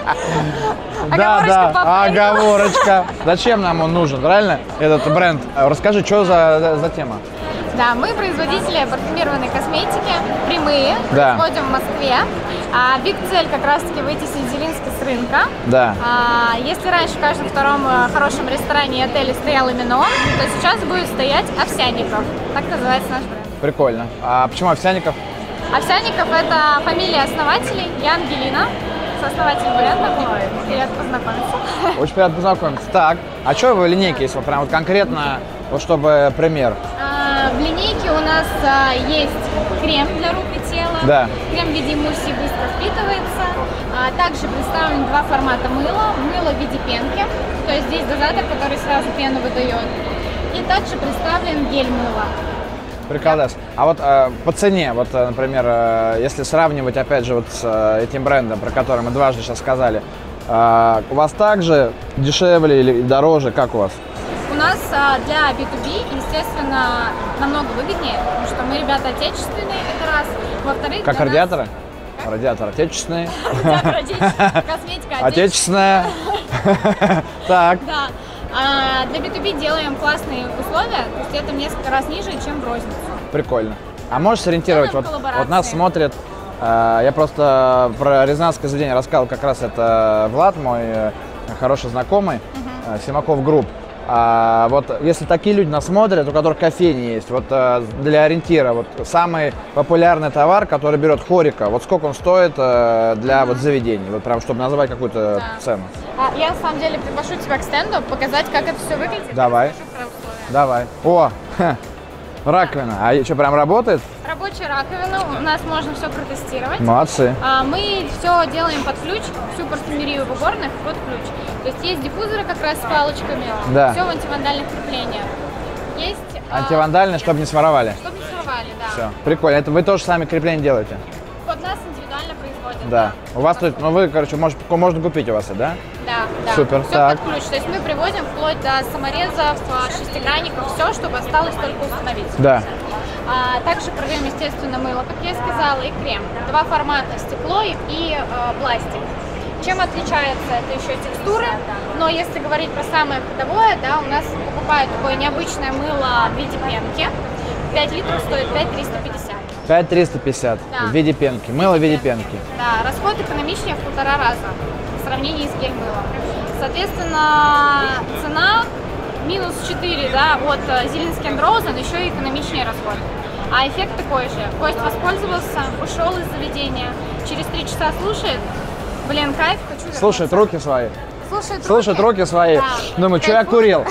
да? Да, оговорочка. Зачем нам он нужен, правильно, этот бренд? Расскажи, что за тема? Да, мы производители парфюмированной косметики, прямые, да. производим в Москве. Биг цель как раз-таки вытеснить Зеленский с рынка. Да. Если раньше в каждом втором хорошем ресторане и отеле стоял именно он, то сейчас будет стоять Овсянников. Так называется наш бренд. Прикольно. А почему Овсянников? Овсянников — это фамилия основателей. Я Ангелина, сооснователь бренда. Приятно познакомиться. Очень приятно познакомиться. Так, а что в линейке есть? Вот прям вот конкретно, вот чтобы пример. В линейке у нас есть крем для рук и тела. Да. Крем в виде эмульсии быстро впитывается. Также представлены два формата мыла. Мыло в виде пенки, то есть здесь дозатор, который сразу пену выдает. И также представлен гель мыла. Приколдес. А вот по цене, вот, например, если сравнивать, опять же, вот с этим брендом, про который мы дважды сейчас сказали, у вас также дешевле или дороже, как у вас? У нас для B2B, естественно, намного выгоднее, потому что мы ребята отечественные, это раз. Во-вторых, как радиаторы? Радиатор отечественный. Радиатор отечественный, косметика отечественная. Так. Да. Для B2B делаем классные условия, то есть это в несколько раз ниже, чем в розницу. Прикольно. А можешь сориентировать, вот нас смотрят, я просто про рязанское заведение рассказал, как раз это Влад, мой хороший знакомый, Симаков Групп. Вот если такие люди нас смотрят, у которых кофейни есть, вот для ориентира, вот самый популярный товар, который берет Хорика, вот сколько он стоит для вот заведений, вот прям чтобы назвать какую-то цену. Я на самом деле приглашу тебя к стенду, показать, как это все выглядит. Давай. Давай. О, раковина. А что, прям работает? Рабочая раковина. У нас можно все протестировать. Молодцы. Мы все делаем под ключ, всю парфюмерию в уборных под ключ. То есть есть диффузоры как раз с палочками, да. Все в антивандальных креплениях. Есть антивандальные, чтобы не своровали. Чтобы не своровали, да. Все. Прикольно. Это вы тоже сами крепления делаете? Под нас индивидуально производят. Да. У вас тут, ну вы, короче, можно купить у вас, да? Да, да. Супер. Все так. под ключ. То есть мы привозим вплоть до саморезов, шестигранников, все, чтобы осталось только установить. Да. Также продаем, естественно, мыло, как я и сказала, и крем. Два формата: стекло и пластик. Чем отличается это еще текстуры, но если говорить про самое ходовое, да, у нас покупают такое необычное мыло в виде пенки. 5 литров стоит 5350. 5350 да. В виде пенки, мыло в виде пенки. Да, расход экономичнее в 1,5 раза в сравнении с гель-мылом. Соответственно, цена минус 4, да, от Зеленский and Rosen, еще и экономичнее расход. А эффект такой же. Гость воспользовался, ушел из заведения, через 3 часа слушает, блин, кайф, хочу вернуться. Слушает руки свои. Слушает руки свои. Да. Думаю, что я курил.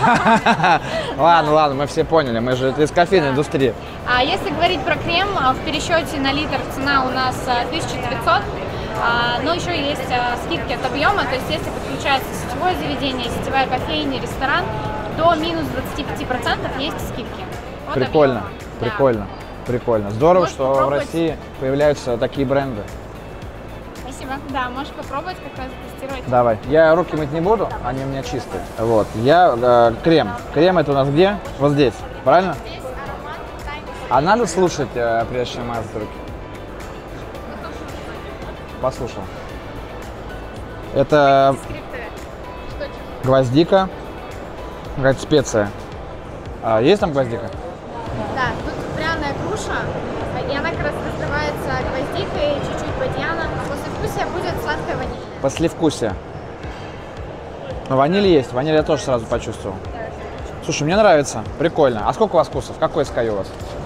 Ладно, мы все поняли, мы же из кофейной индустрии. А если говорить про крем, в пересчете на литр цена у нас 1900, но еще есть скидки от объема, то есть если подключается сетевое заведение, сетевая кофейня, ресторан, до минус 25% есть скидки. Вот прикольно, объем. прикольно, да. Прикольно. Здорово, можешь что в России появляются такие бренды. Спасибо. Да, можешь попробовать как раз тестировать. Давай. Я руки мыть не буду, они у меня чистые. Вот. Я крем. Крем это у нас где? Вот здесь. Правильно? Здесь аромат тайный. А надо слушать, прежде чем мазать руки? Послушал. Это гвоздика, какая-то специя. Есть там гвоздика? Да, тут пряная груша, и она как раз раскрывается гвоздикой, чуть-чуть бадьяна. Послевкусие будет сладкое ванильное. Послевкусие. Но ваниль есть, ваниль я тоже сразу почувствовал. Слушай, мне нравится, прикольно. А сколько у вас вкусов? Какой SKU у вас?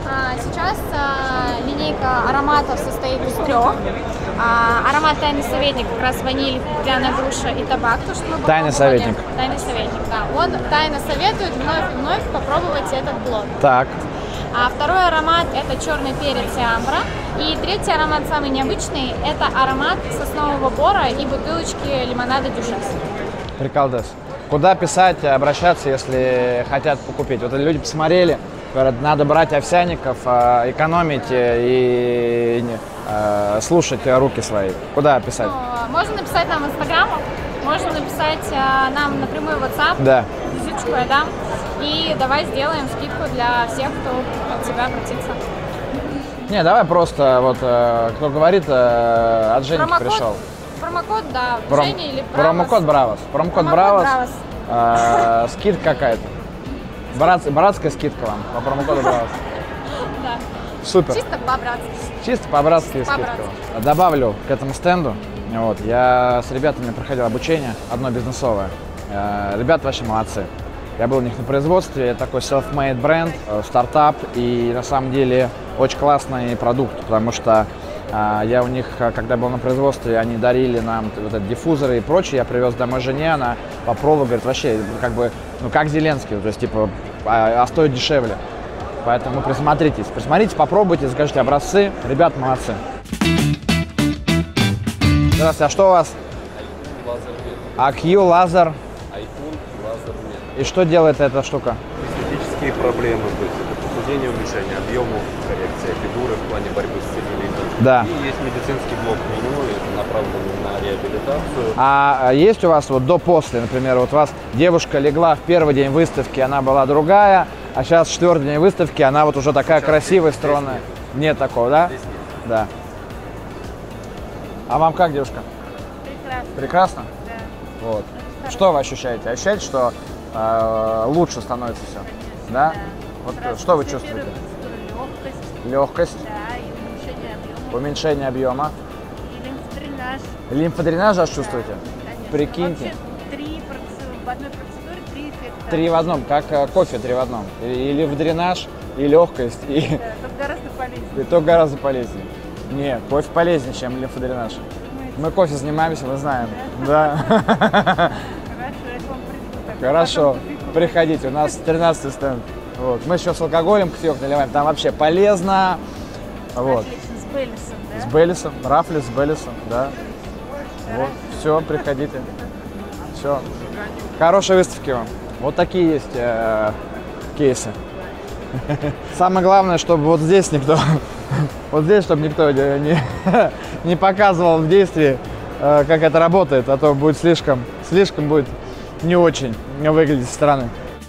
Сейчас линейка ароматов состоит из 3. Аромат «Тайный советник» как раз ваниль, пряная груша и табак. То, что мы Тайный советник. Тайный советник, да. Он тайно советует вновь и вновь попробовать этот блот. Так. А второй аромат – это черный перец и амбра. И третий аромат, самый необычный, это аромат соснового бора и бутылочки лимонада «Дюшес». Приколдес. Куда писать, обращаться, если хотят покупить? Вот люди посмотрели, говорят, надо брать овсяников, экономить и слушать руки свои. Куда писать? Можно написать нам в Инстаграм, можно написать нам напрямую в WhatsApp. Да. Визиточку я дам. И давай сделаем скидку для всех, кто от тебя обратится. Не, давай просто, вот, кто говорит, от Жени пришел. Промокод, да, Женя или Бравос. Промокод Бравос. Промокод Бравос. Скидка какая-то. Братская скидка вам по промокоду Бравос. Да. Супер. Чисто по-братски. Чисто по-братски скидка. Добавлю к этому стенду. Вот, я с ребятами проходил обучение, одно бизнесовое. Ребята вообще молодцы. Я был у них на производстве, это такой self-made бренд, стартап, и на самом деле очень классный продукт, потому что я у них, когда был на производстве, они дарили нам вот эти диффузоры и прочее, я привез домой жене, она попробовала, говорит, вообще, как бы, ну как Зеленский, то есть, типа, а стоит дешевле. Поэтому присмотритесь, попробуйте, закажите образцы, ребят молодцы. Здравствуйте, а что у вас? AQ лазер. И что делает эта штука? Эстетические проблемы, то есть это похудение, уменьшение объемов, коррекция фигуры в плане борьбы с целлюлитом. Да. И есть медицинский блок меню, это направлено на реабилитацию. А есть у вас вот до-после, например, вот у вас девушка легла в первый день выставки, она была другая, а сейчас четвертый день выставки, она вот уже такая красивая, стройная. Нет такого, да? Здесь нет. Да. А вам как, девушка? Прекрасно. Прекрасно? Да. Вот. Что вы ощущаете? Ощущаете, что лучше становится все? Да? Вот что вы чувствуете? Легкость. Да, и уменьшение объема. Уменьшение объема. И лимфодренаж. Лимфодренаж аж чувствуете? Конечно. Прикиньте. Вообще в одной процедуре 3 эффекта. 3 в одном, как кофе 3 в одном. И лимфодренаж, и легкость, и... Да, только гораздо полезнее. И то гораздо полезнее. Нет, кофе полезнее, чем лимфодренаж. Мы кофе занимаемся, мы знаем. Да. Хорошо, я к вам приду. Хорошо, приходите, у нас 13-й стенд. Вот. Мы еще с алкоголем кофеек наливаем, там вообще полезно. Вот. Отлично, с Беллисом, да? С Беллисом, рафли с Беллисом, да. Вот, все, приходите. Все. Хорошей выставки вам. Вот такие есть кейсы. Самое главное, чтобы вот здесь никто, вот здесь, чтобы никто не показывал в действии, как это работает, а то будет слишком будет не очень выглядеть со стороны.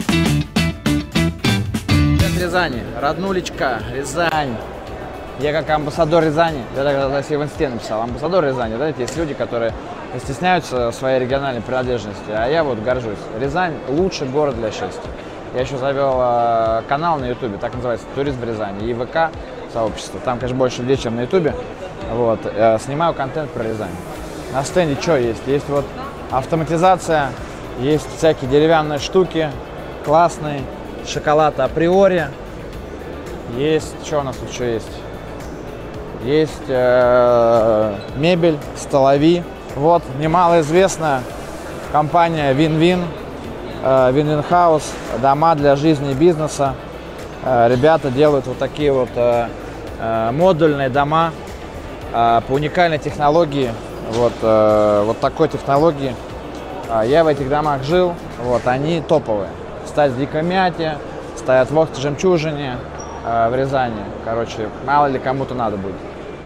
Рязани, роднулечка, Рязань. Я как амбассадор Рязани, я тогда себе в инсте написал, амбассадор Рязани. Знаете, есть люди, которые стесняются своей региональной принадлежности, а я вот горжусь. Рязань – лучший город для счастья. Я еще завел канал на ютубе, так называется, «Турист в Рязани», и ВК сообщество. Там, конечно, больше людей, чем на ютубе. Вот. Снимаю контент про Рязань. На стенде что есть? Есть вот автоматизация, есть всякие деревянные штуки, классные, шоколад априори. Есть, что у нас тут еще есть? Есть мебель, столови. Вот, немалоизвестная компания Win-Win, Win-Win House, дома для жизни и бизнеса. Ребята делают вот такие вот модульные дома по уникальной технологии. Вот такой технологии. Я в этих домах жил, вот, они топовые. Стоят в Дикой Мяте, стоят в Охте-Жемчужине, в Рязани. Короче, мало ли кому-то надо будет.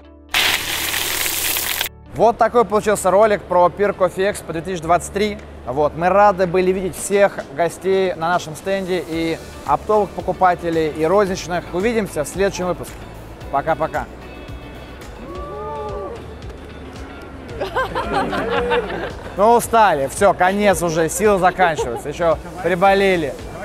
Вот такой получился ролик про Peer Coffee Expo 2023. Вот, мы рады были видеть всех гостей на нашем стенде, и оптовых покупателей, и розничных. Увидимся в следующем выпуске. Пока-пока. Ну устали, все, конец уже, силы заканчиваются, еще приболели.